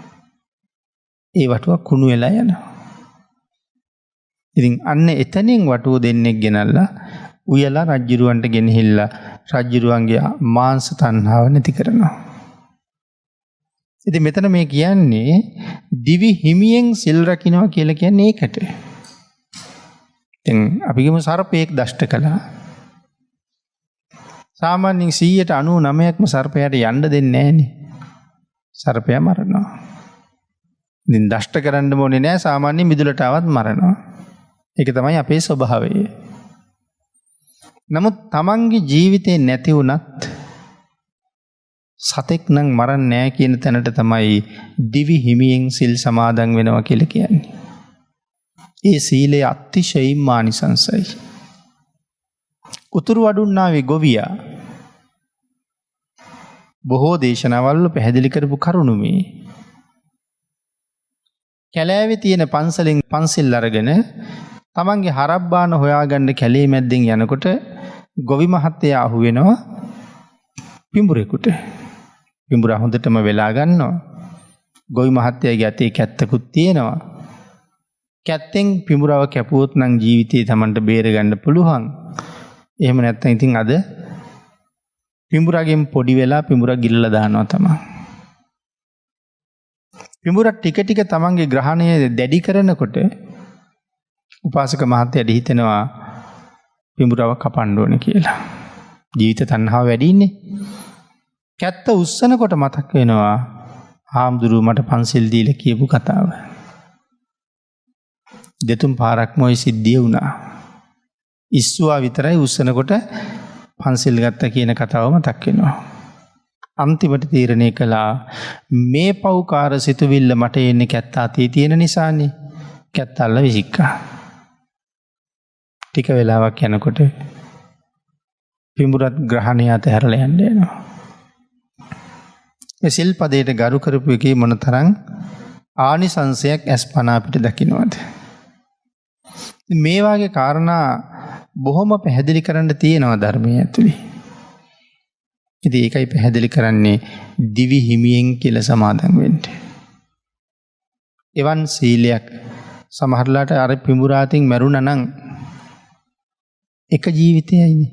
ඒ වටුව කුණු වෙලා යනවා. ඉතින් අන්න එතනින් වටුව දෙන්නෙක් ගෙනල්ලා උයලා රජ්ජුරුවන්ට ගෙනහිල්ලා රජ්ජුරුවන්ගේ මාංශ තණ්හාව නැති කරනවා. ඉතින් මෙතන මේ කියන්නේ දිවි හිමියෙන් සිල් රකින්නවා කියලා කියන්නේ ඒකට. දැන් අපි ගමු සර්පයෙක් දෂ්ට කළා. සාමාන්‍යයෙන් සීයට අනූ නවයක්ම සර්පයාට යන්න දෙන්නේ නැහනේ. සර්පයා මරනවා. ඉතින් දෂ්ට කරන්න ඕනේ නැහැ සාමාන්‍ය මිදුලට ආවත් මරනවා. ඒක තමයි අපේ ස්වභාවය. නමුත් තමන්ගේ ජීවිතේ නැති වුණත් සතෙක් නම් මරන්නේ නැහැ කියන තැනට තමයි දිවි හිමියෙන් සිල් සමාදන් වෙනවා කියලා කියන්නේ. ඒ සීලය අතිශයින් මානිසංසයි. උතුරු වඩුන්නාවේ ගොවියා බොහෝ දේශනාවල් පැහැදිලි කරපු කරුණු මේ. කැලෑවේ තියෙන පන්සලෙන් පන්සිල් අරගෙන තමන්ගේ හරබ්බාන හොයාගන්න කැලේ මැද්දෙන් යනකොට ගොවි මහත්තයා අහු වෙනවා පිඹුරෙකුට. පිඹුරා හොඳටම වෙලා ගන්නවා. ගොවි මහත්තයාගේ අතේ කැත්තකුත් තියෙනවා. කැත්තෙන් පිඹුරව කැපුවොත් නම් ජීවිතේ Tamanට බේර ගන්න පුළුවන්. එහෙම නැත්නම් ඉතින් අද පිඹුරගෙන් පොඩි වෙලා පිඹුරා ගිල්ලලා දානවා තමයි. පිඹුරා ටික ටික Tamanගේ ග්‍රහණය දැඩි කරනකොට උපාසක මහත්තයාට හිතෙනවා පිඹුරව කපන්න ඕනේ කියලා. ජීවිත තණ්හාව වැඩි ඉන්නේ. කැත්ත උස්සනකොට මතක් වෙනවා හාමුදුරුව මට පන්සිල් දීලා කියපු කතාව. දෙතුන් පාරක්ම ওই සිද්ධිය වුණා. ඉස්සුවා විතරයි උස්සනකොට පන්සිල් ගත්ත කියන කතාව මතක් වෙනවා. අන්තිමට තීරණය කළා මේ පව්කාර සිතුවිල්ල මට එන්නේ කැත්ත අතේ තියෙන නිසානේ. කැත්ත අල්ල විසික්කා. ටික වෙලාවක් යනකොට පිඹුරත් ග්‍රහණය අතහැරලා යන්න යනවා. මේ සිල්පදයට ගරු කරපු එකේ මොනතරම් ආනිසංශයක් අස්පනා පිට දකින්නවද? මේ වාගේ කාරණා බොහොම පැහැදිලි කරන්න තියෙනවා ධර්මයේ ඇතුලේ. ඉතින් ඒකයි පැහැදිලි කරන්නේ දිවි හිමියෙන් කියලා සමාදන් වෙන්න. එවන් සීලයක් සමහරලාට අර පිඹුරාතින් මැරුණා නම් එක ජීවිතයයිනේ.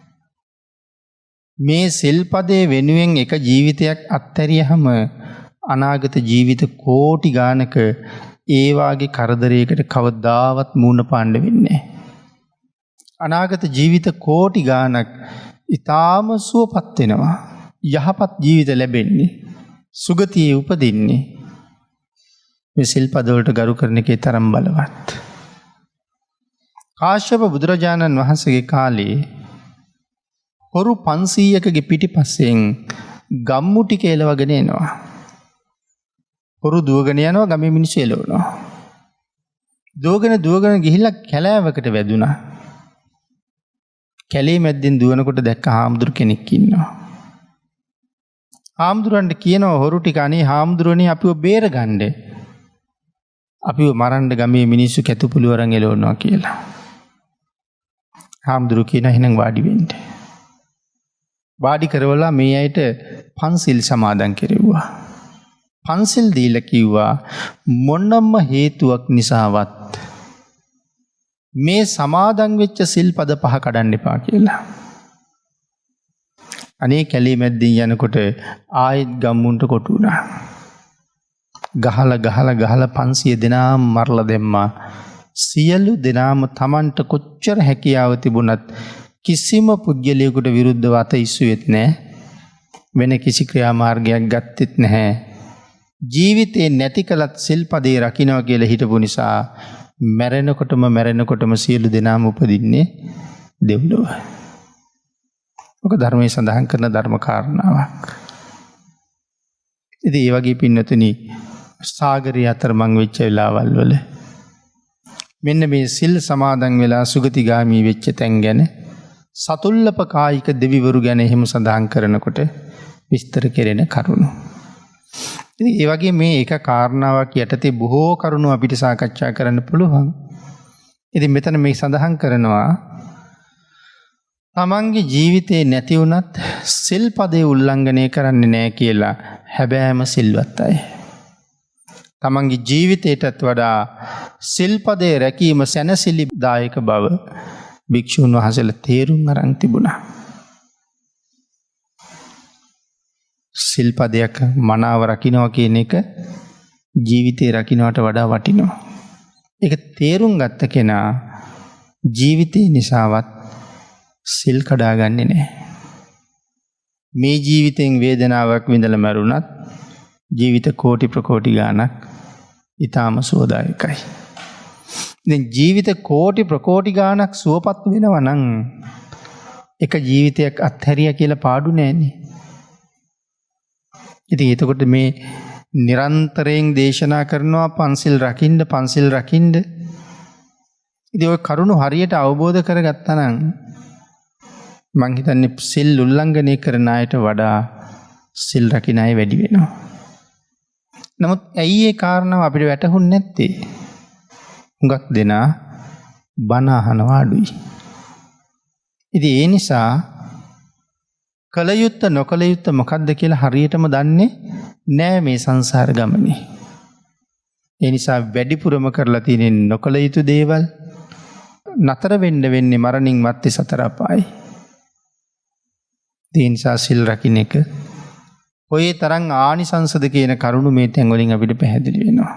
මේ සිල්පදේ වෙනුවෙන් එක ජීවිතයක් අත්හැරියහම අනාගත ජීවිත කෝටි ගානක ඒ වාගේ කරදරයකට කවදාවත් මුහුණ පාන්න වෙන්නේ නැහැ. අනාගත ජීවිත කෝටි ගාණක් ඊටාම සුවපත් වෙනවා. යහපත් ජීවිත ලැබෙන්නේ. සුගතියේ උපදින්නේ. මේ සිල්පද වලට ගරු කරන එකේ තරම් බලවත්. කාශ්‍යප බුදුරජාණන් වහන්සේගේ කාලේ හොරු පන්සීයකගේ පිටිපස්සෙන් ගම්මු ටික එලවගෙන එනවා. හොරු දුවගෙන යනවා ගමේ මිනිස්සු එලවනවා. දුවගෙන දුවගෙන ගිහිල්ලා කැලෑවකට වැදුනා. කැලේ මැද්දෙන් දුවනකොට දැක්ක හාමුදුරු කෙනෙක් ඉන්නවා. හාමුදුරන්ට කියනවා හොරු ටික අනේ හාමුදුරනේ අපිව බේරගන්න. අපිව මරන්න ගමේ මිනිස්සු කැතුපුළු වරන් එලවනවා කියලා. හාමුදුරු කියන එහෙනම් වාඩි වෙන්න. වාඩි කරවලා මේ අයට පන්සිල් සමාදන් කෙරෙව්වා. පන්සිල් දීලා කිව්වා මොනම හේතුවක් නිසාවත් මේ සමාදන් වෙච්ච සිල්පද පහ කඩන්න එපා කියලා. අනේ කැලේ මැද්දින් යනකොට ආයෙත් ගම්මුන්ට කොටු වුණා. ගහලා ගහලා ගහලා පන්සිය දෙනාම මරලා දැම්මා. සියලු දෙනාම Tamanට කොච්චර හැකියාව තිබුණත් කිසිම පුද්ගලයෙකුට විරුද්ධව අත ඉස්සුවෙත් නැහැ. වෙන කිසි ක්‍රියාමාර්ගයක් ගත්තෙත් නැහැ. ජීවිතේ නැති කලත් සිල්පදේ රකින්නවා කියලා හිතපු නිසා මැරෙනකොටම මැරෙනකොටම සියලු දෙනාම උපදින්නේ දෙව්ලොව. ඔක ධර්මයේ සඳහන් කරන ධර්ම කාරණාවක්. ඉතින් ඒ වගේ පින්නතුනි සාගරයේ අතරමං වෙච්ච වෙලාවල් වල මෙන්න මේ සිල් සමාදන් වෙලා සුගතිගාමී වෙච්ච තැන් ගැන සතුල්ලප කායික දෙවිවරු ගැන එහෙම සඳහන් කරනකොට විස්තර කෙරෙන කරුණු. ඉතින් ඒ වගේ මේ එක කාරණාවක් යටතේ බොහෝ කරුණු අපිට සාකච්ඡා කරන්න පුළුවන්. ඉතින් මෙතන මේ සඳහන් කරනවා තමන්ගේ ජීවිතේ නැති වුණත් සිල්පදේ උල්ලංඝනය කරන්නේ නැහැ කියලා හැබෑම සිල්වත් අය. තමන්ගේ ජීවිතයටත් වඩා සිල්පදේ රැකීම සැනසිලිදායක බව භික්ෂුන් වහන්සේලා තේරුම් අරන් තිබුණා. සිල්පදයක් මනාව රකින්නවා කියන එක ජීවිතේ රකින්නට වඩා වටිනවා. ඒක තේරුම් ගත්ත කෙනා ජීවිතේ නිසාවත් සිල් කඩාගන්නේ නැහැ. මේ ජීවිතෙන් වේදනාවක් විඳලා මරුණත් ජීවිත කෝටි ප්‍රකෝටි ගාණක් ඊටාම සුවදායකයි. දැන් ජීවිත කෝටි ප්‍රකෝටි ගාණක් සුවපත් වෙනවා නම් එක ජීවිතයක් අත්හැරියා කියලා පාඩු නෑනේ. ඉතින් එතකොට මේ නිරන්තරයෙන් දේශනා කරනවා පන්සිල් රකින්න පන්සිල් රකින්න. ඉතින් ඔය කරුණු හරියට අවබෝධ කරගත්තා නම් මං හිතන්නේ සිල් උල්ලංඝනය කරන අයට වඩා සිල් රකින්න අය වැඩි වෙනවා. නමුත් ඇයි ඒ කාරණාව අපිට වැටහුන්නේ නැත්තේ? හුඟක් දෙනා බණ අහනවා අඩුයි. ඉතින් ඒ නිසා කල යුත්ත නොකල යුත්ත මොකද්ද කියලා හරියටම දන්නේ නෑ මේ සංසාර ගමනේ. ඒ නිසා වැඩිපුරම කරලා තියෙන නොකල යුතු දේවල් නතර වෙන්න වෙන්නේ මරණින් මත්තේ සතර අපායි. ඒ නිසා සිල් රකින්න එක ඔය තරම් ආනිසංසද කියන කරුණු මේ තැන් වලින් අපිට පැහැදිලි වෙනවා.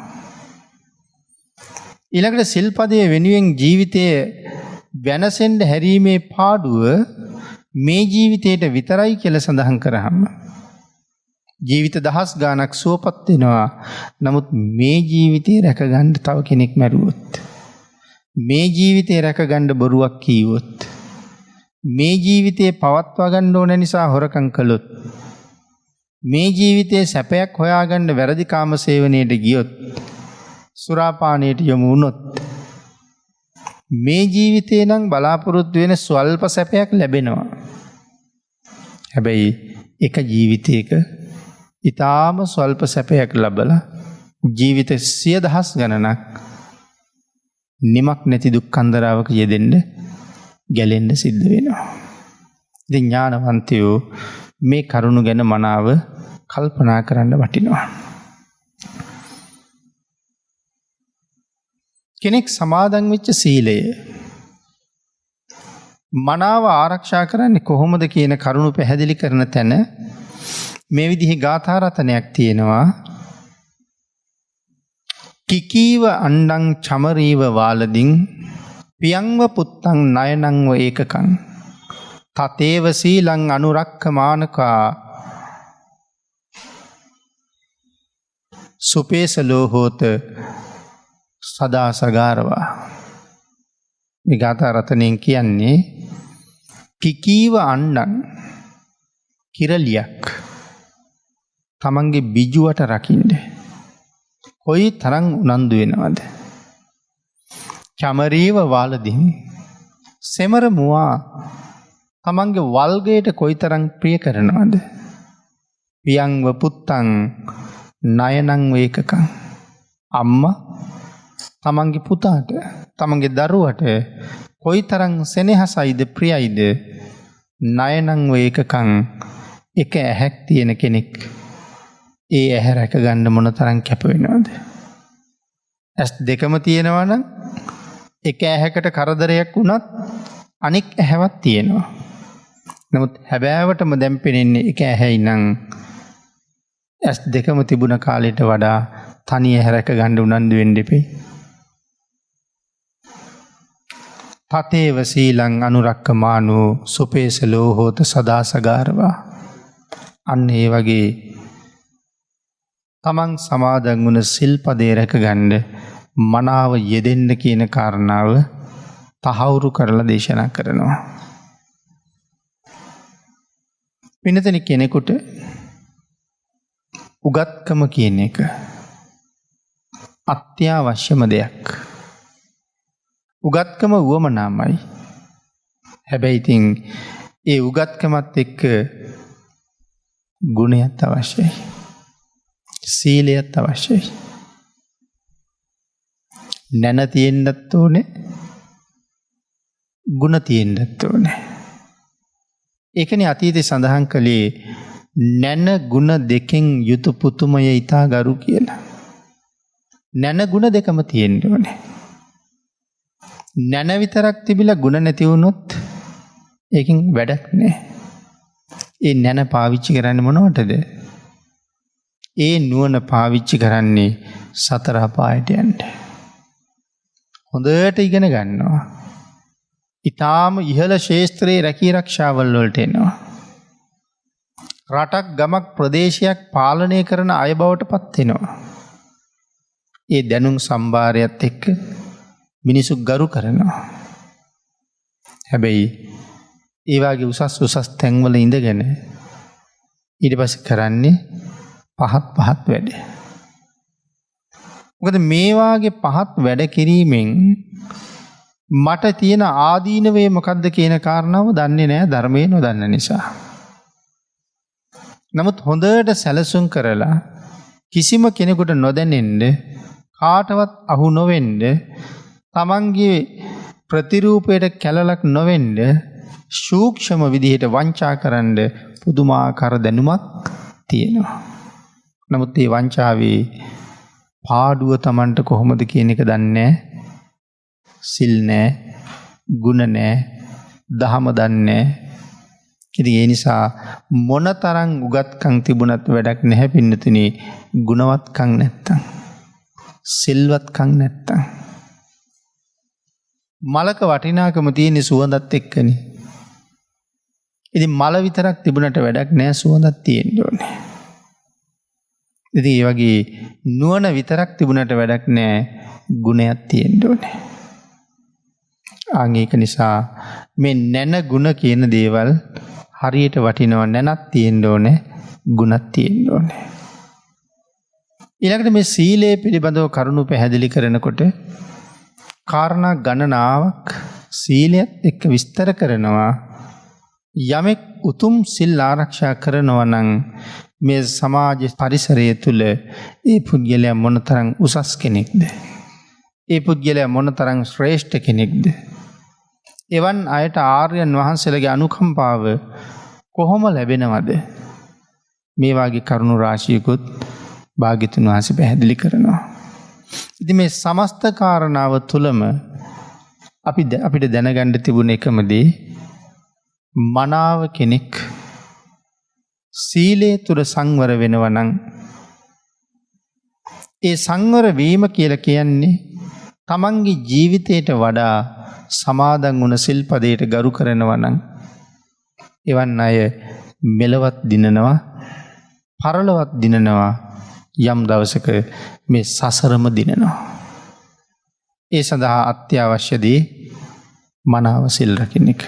ඊළඟට සිල්පදයේ වෙනුවෙන් ජීවිතයේ වෙනසෙන්න හැරීමේ පාඩුව මේ ජීවිතේට විතරයි කියලා සඳහන් කරාම ජීවිත දහස් ගාණක් සුවපත් වෙනවා. නමුත් මේ ජීවිතේ රැකගන්න තව කෙනෙක් මැරුවොත්, මේ ජීවිතේ රැකගන්න බොරුවක් කීවොත්, මේ ජීවිතේ පවත්වා ගන්න ඕන නිසා හොරකම් කළොත්, මේ ජීවිතේ සැපයක් හොයාගන්න වැරදි කාම සේවනයේට ගියොත්, සුරාපානයට යොමු වුණොත්, මේ ජීවිතේ නම් බලාපොරොත්තු වෙන ස්වල්ප සැපයක් ලැබෙනවා. හැබැයි එක ජීවිතයක ඊටාම ස්වල්ප සැපයක් ලැබලා ජීවිත සිය දහස් ගණනක් නිමක් නැති දුක්ඛන්දරාවක යෙදෙන්න ගැලෙන්න සිද්ධ වෙනවා. ඉතින් ඥානවන්තයෝ මේ කරුණු ගැන මනාව කල්පනා කරන්න වටිනවා. කෙනෙක් සමාදන් වෙච්ච සීලය මනාව ආරක්ෂා කරන්නේ කොහොමද කියන කරුණු පැහැදිලි කරන තැන මේ විදිහේ ගාථා රතනයක් තියෙනවා. කිකීව අණ්ඩං චමරීව වාලදින් පියංව පුත්තං නයනංව ඒකකං තතේව සීලං අනුරක්ඛමානකා සුපේසලෝ හෝත සදා සගාරවා. මේ ගාථා රතනෙන් කියන්නේ කිකීව අණ්ඩන් කිරලියක් තමන්ගේ බිජුවට රකින්න කොයි තරම් උනන්දු වෙනවද? චමරීව වාලදින් සෙමර මුවා තමන්ගේ වල්ගයට කොයි තරම් ප්‍රිය කරනවද? පියංව පුත්තං නයනං වේකකං අම්මා තමන්ගේ පුතාට තමන්ගේ දරුවට කොයි තරම් සෙනෙහසයිද ප්‍රියයිද? නයනං වේකකං එක ඇහැක් තියෙන කෙනෙක් ඒ ඇහැ රැක ගන්න මොන තරම් කැප වෙනවද? ඇස් දෙකම තියෙනවා නම් එක ඇහැකට කරදරයක් වුණත් අනෙක් ඇහැවක් තියෙනවා. නමුත් හැබෑවටම දැන් පෙනෙන්නේ එක ඇහැයි නම් ඇස් දෙකම තිබුණ කාලයට වඩා තනි ඇහැ රැක ගන්න උනන්දු වෙන්න එපේ. තතේව සීලං අනුරක්ඛමානෝ සුපේසලෝ හෝත සදා සගාරවා. අන්න ඒ වගේ තමන් සමාදන් වුණ සිල්පදේ රැකගන්න මනාව යෙදෙන්න කියන කාරණාව තහවුරු කරලා දේශනා කරනවා. පින්නතනි කෙනෙකුට උගත්කම කියන එක අත්‍යවශ්‍යම දෙයක්. උගත්කම වුවමනාමයි. හැබැයි ඉතින් ඒ උගත්කමත් එක්ක ගුණයත් අවශ්‍යයි. සීලයත් අවශ්‍යයි. නැන තියෙන්නත් ඕනේ, ගුණ තියෙන්නත් ඕනේ. ඒකනේ අතීතේ සඳහන් කළේ නැන ගුණ දෙකෙන් යුතු පුතුමය ඊතා ගරු කියලා. නැන ගුණ දෙකම තියෙන්න ඕනේ. නැන විතරක් තිබිලා ගුණ නැති වුණොත් ඒකෙන් වැඩක් නැහැ. ඒ නැන පාවිච්චි කරන්නේ මොනවටද? ඒ නුවණ පාවිච්චි කරන්නේ සතර අපායට යන්න. හොඳට ඉගෙන ගන්නවා. ඊටාම ඉහළ ශාස්ත්‍රයේ රැකී ආරක්ෂාවල් වලට එනවා. රටක් ගමක් ප්‍රදේශයක් පාලනය කරන අය බවට පත් වෙනවා. ඒ දැනුම් සම්භාරයත් එක්ක මිනිසු ගරු කරනවා. හැබැයි ඒ වගේ උසස් උසස් තැන්වල ඉඳගෙන ඊට පස්සේ කරන්නේ පහත් පහත් වැඩ. මොකද මේ වාගේ පහත් වැඩ කිරීමෙන් මට තියෙන ආදීනවේ මොකද්ද කියන කාරණාව දන්නේ නැහැ ධර්මයේ නොදන්න නිසා. නමුත් හොඳට සැලසුම් කරලා කිසිම කෙනෙකුට නොදැනෙන්න කාටවත් අහු නොවෙන්න තමන්ගේ ප්‍රතිරූපයට කැලලක් නොවෙන්න සූක්ෂම විදිහට වංචා කරන්න පුදුමාකාර දැනුමක් තියෙනවා. නමුත් මේ වංචාවේ පාඩුව තමන්ට කොහොමද කියන එක දන්නේ නැහැ. සිල් නැහැ, ගුණ නැහැ, දහම දන්නේ නැහැ. ඉතින් ඒ නිසා මොනතරම් උගත්කම් තිබුණත් වැඩක් නැහැ පින්නතුනි ගුණවත්කම් නැත්තම්, සිල්වත්කම් නැත්තම්. මලක වටිනාකම තියෙන සුවඳත් එක්කනේ. ඉතින් මල විතරක් තිබුණට වැඩක් නැහැ, සුවඳක් තියෙන්න ඕනේ. ඉතින් ඒ වගේ නුවණ විතරක් තිබුණට වැඩක් නැහැ, ගුණයක් තියෙන්න ඕනේ. ආන් ඒක නිසා මේ නැන ගුණ කියන දේවල් හරියට වටිනව. නැනක් තියෙන්න ඕනේ, ගුණක් තියෙන්න ඕනේ. ඊළඟට මේ සීලය පිළිබඳව කරුණු පැහැදිලි කරනකොට කාරණා ගණනාවක් සීලයත් එක්ක විස්තර කරනවා. යමෙක් උතුම් සිල් ආරක්ෂා කරනවා නම් මේ සමාජ පරිසරය තුළ ඒ පුද්ගලයා මොනතරම් උසස් කෙනෙක්ද? ඒ පුද්ගලයා මොනතරම් ශ්‍රේෂ්ඨ කෙනෙක්ද? එවන් අයට ආර්යයන් වහන්සේලාගේ අනුකම්පාව කොහොම ලැබෙනවද? මේ වාගේ කරුණු රාශියකුත් භාග්‍යතුන් වහන්සේ පැහැදිලි කරනවා. ඉතින් මේ සමස්ත කාරණාව තුළම අපි අපිට දැනගන්න තිබුණ එකම දේ මනාව කෙනෙක් සීලේ තුර සංවර වෙනවා නම් ඒ සංවර වීම කියලා කියන්නේ තමන්ගේ ජීවිතයට වඩා සමාදන් වුණ සිල්පදයට ගරු කරනවා නම් එවන් අය මෙලවත් දිනනවා පරලොවත් දිනනවා යම් දවසක මේ සසරම දිනනවා. ඒ සඳහා අත්‍යවශ්‍ය දේ මනාව සිල් රකින්න එක.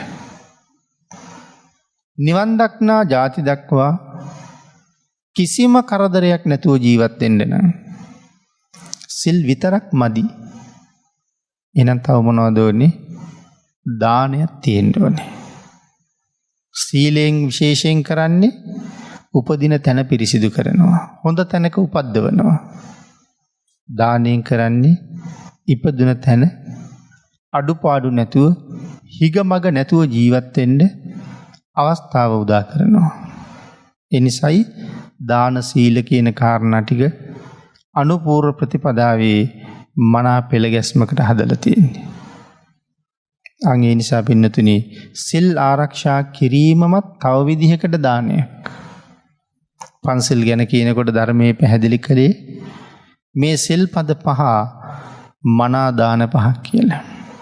නිවන් දක්නා ජාති දක්වා කිසිම කරදරයක් නැතුව ජීවත් වෙන්න නම් සිල් විතරක් මදි. එහෙනම් තව මොනවද ඕනේ? දානයක් තියෙන්න ඕනේ. සීලෙන් විශේෂයෙන් කරන්නේ උපදින තැන පිරිසිදු කරනවා. හොඳ තැනක උපද්දවනවා. දානයෙන් කරන්නේ ඉපදුන තැන අඩුපාඩු නැතුව හිගමග නැතුව ජීවත් වෙන්න අවස්ථාව උදා කරනවා. එනිසයි දාන සීල කියන කාරණා ටික අනුපූර්ව ප්‍රතිපදාවේ මනා පෙළ ගැස්මකට හදලා තියෙන්නේ. අන් ඒ නිසා පින්නතුනි සිල් ආරක්ෂා කිරීමමත් තව විදිහකට දානයක්. පන්සිල් ගැන කියනකොට ධර්මයේ පැහැදිලි කළේ මේ සිල් පද පහ මනා දාන පහක් කියලා.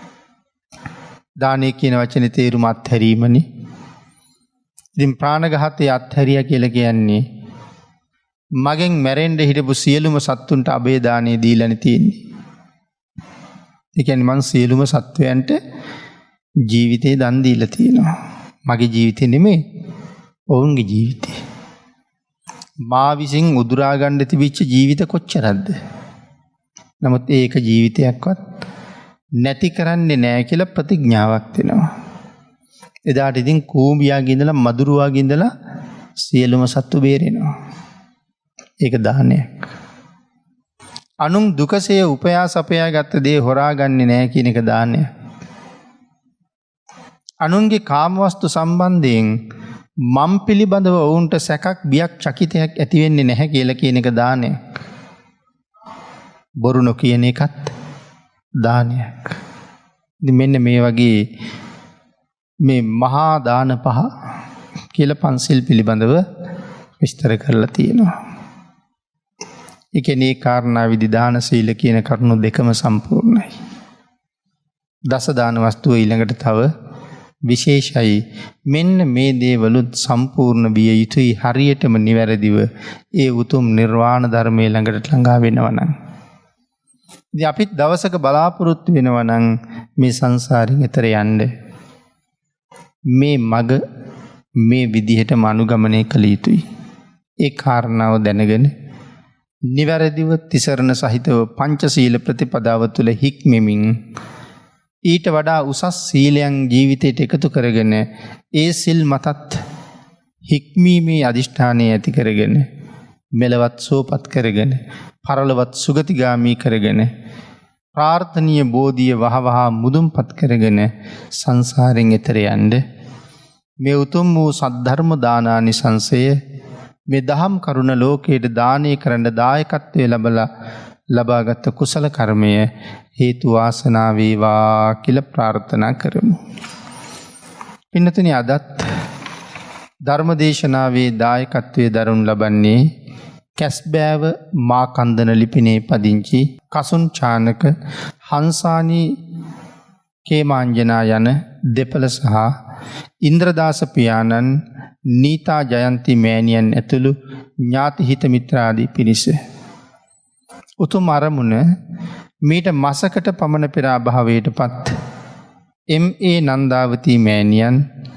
දානය කියන වචනේ තේරුම අත්හැරීමනේ. ඉතින් ප්‍රාණඝාතය අත්හැරියා කියලා කියන්නේ මගෙන් මැරෙන්න හිටපු සියලුම සත්තුන්ට අබේ දානේ දීලානේ තියෙන්නේ. ඒ කියන්නේ මං සියලුම සත්වයන්ට ජීවිතේ දන් දීලා තියෙනවා. මගේ ජීවිතේ නෙමෙයි ඔවුන්ගේ ජීවිතේ. මා විසින් උදුරා ගන්න තිබිච්ච ජීවිත කොච්චරක්ද? නමුත් ඒක ජීවිතයක්වත් නැති කරන්නේ නැහැ කියලා ප්‍රතිඥාවක් දෙනවා. එදාට ඉතින් කූඹියාගේ ඉඳලා මදුරුවාගේ ඉඳලා සියලුම සත්තු බේරෙනවා. ඒක දානයක්. අනුන් දුකසේ උපයා සපයා ගත්ත දේ හොරාගන්නේ නැහැ කියන එක දානයක්. අනුන්ගේ කාමවස්තු සම්බන්ධයෙන් මම් පිළිබඳව ඔවුන්ට සැකක් බියක් චකිතයක් ඇති වෙන්නේ නැහැ කියලා කියන එක දානයක්. බොරු නොකියන එකත් දානයක්. ඉතින් මෙන්න මේ වගේ මේ මහා දාන පහ කියලා පන්සිල් පිළිබඳව විස්තර කරලා තියෙනවා. ඒ කියන්නේ කාරණා විදි දාන සීල කියන කරුණු දෙකම සම්පූර්ණයි. දස දාන වස්තුව ඊළඟට තව විශේෂයි. මෙන්න මේ දේවලුත් සම්පූර්ණ විය යුතුයි හරියටම නිවැරදිව ඒ උතුම් නිර්වාණ ධර්මයේ ළඟට ළඟා වෙනවා නම්. ඉතින් අපිත් දවසක බලාපොරොත්තු වෙනවා නම් මේ සංසාරයෙන් එතර යන්න මේ මග මේ විදිහටම අනුගමනය කළ යුතුයි. ඒ කාරණාව දැනගෙන නිවැරදිව තිසරණ සහිතව පංචශීල ප්‍රතිපදාව තුළ හික්මෙමින් ඊට වඩා උසස් සීලයන් ජීවිතයට එකතු කරගෙන ඒ සිල් මතත් හික්මීමේ අදිෂ්ඨානය ඇති කරගෙන මෙලවත් සෝපත් කරගෙන පරලොවත් සුගතිගාමී කරගෙන ප්‍රාර්ථනීය බෝධිය වහවහා මුදුන්පත් කරගෙන සංසාරයෙන් එතර යන්න මේ උතුම් වූ සද්ධර්ම දානානිසංසය මේ දහම් කරුණ ලෝකයට දානය කරන්න දායකත්වයේ ලැබලා ලබාගත් කුසල කර්මය හේතු වාසනා වේවා කියලා ප්‍රාර්ථනා කරමු. පින්නතුනි අදත් ධර්මදේශනාවේ දායකත්වයේ දරනු ලබන්නේ කැස්බෑව මා කන්දන ලිපිනේ පදිංචි කසුන් චානක හංසානි කේමාංජනා යන දෙපළ සහ ඉන්ද්‍රදාස පියාණන් නීතා ජයන්ති මෑණියන් ඇතුළු ඥාති හිත මිත්‍රාදී පිරිස. උතුම් අරමුණ මීට මාසකට පමණ පෙර අභාවයට පත් එම් ඒ නන්දාවතී මෑණියන්,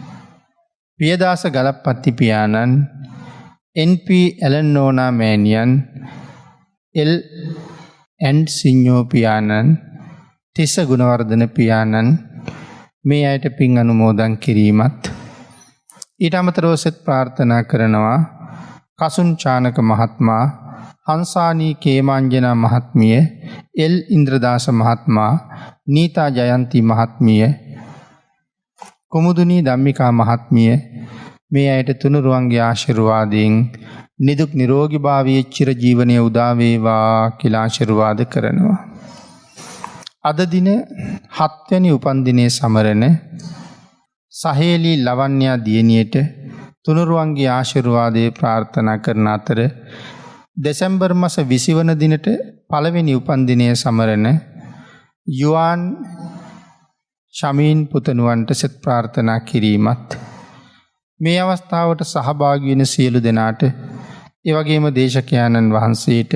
පියදාස ගලප්පත්ති පියාණන්, එන් පී ඇලන්නෝනා මෑණියන්, එල් ඇන්ඩ් සිඤ්ඤෝ පියාණන්, තිස්ස ගුණවර්ධන පියාණන් මේ අයට පින් අනුමෝදන් කිරීමත් ඊට අමතරව සෙත් ප්‍රාර්ථනා කරනවා කසුන් චානක මහත්මයා, හංසානී කේමාංජනා මහත්මිය, එල් ඉන්ද්‍රදාස මහත්මයා, නීතා ජයන්ති මහත්මිය, කුමුදුනී ධම්මිකා මහත්මිය මේ අයට තුනුරුවන්ගේ ආශිර්වාදයෙන් නිදුක් නිරෝගී භාවයේ චිර ජීවනයේ උදා වේවා කියලා ආශිර්වාද කරනවා. අද දින හත් වෙනි උපන්දිනයේ සමරන සහේලී ලවන්‍යා දියණියට තුනුරුවන්ගේ ආශිර්වාදයේ ප්‍රාර්ථනා කරන අතර දෙසැම්බර් මාස විසි වන දිනට පළවෙනි උපන්දිනයේ සමරන යුවන් ශමීන් පුතණුවන්ට සෙත් ප්‍රාර්ථනා කිරීමත් මේ අවස්ථාවට සහභාගී වෙන සියලු දෙනාට ඒ වගේම දේශකයන්න් වහන්සේට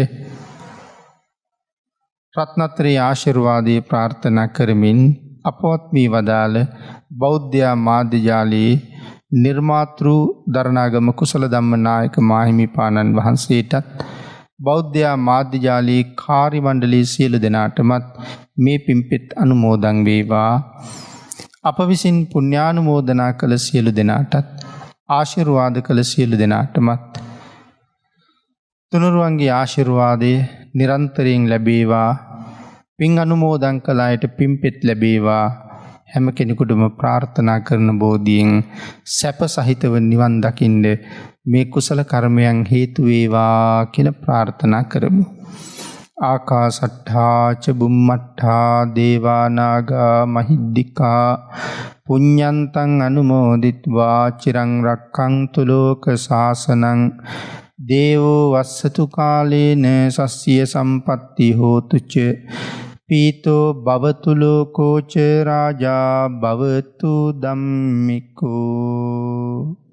රත්නත්‍රයේ ආශිර්වාදයේ ප්‍රාර්ථනා කරමින් අපවත් වී වදාළ බෞද්ධ මාධ්‍ය ජාලයේ නිර්මාතෘ දරණාගම කුසල ධම්මනායක මාහිමිපාණන් වහන්සේටත් බෞද්ධ මාධ්‍ය ජාලයේ කාර්ය මණ්ඩලයේ සියලු දෙනාටමත් මේ පින්පෙත් අනුමෝදන් වේවා. අප විසින් පුණ්‍යානුමෝදනා කළ සියලු දෙනාටත් ආශිර්වාද කළ සියලු දෙනාටමත් තුනුරුවන්ගේ ආශිර්වාදය නිරන්තරයෙන් ලැබේවා. පින් අනුමෝදන් කළ අයට පින්පෙත් ලැබේවා. හැම කෙනෙකුටම ප්‍රාර්ථනා කරන බෝධියෙන් සැප සහිතව නිවන් දකින්න මේ කුසල කර්මයන් හේතු වේවා කියලා ප්‍රාර්ථනා කරමු. ආකාසට්ඨා ච බුම්මට්ඨා දේවා නාග මහිද්దికා පුඤ්ඤන්තං අනුමෝදිත්වා චිරං රක්ඛන්තු ලෝක සාසනං දේවෝ වස්සතු කාලේන සස්්‍ය සම්පත්ති හෝතු ච පීතෝ භවතු ලෝකෝ ච රාජා භවතු ධම්මිකෝ.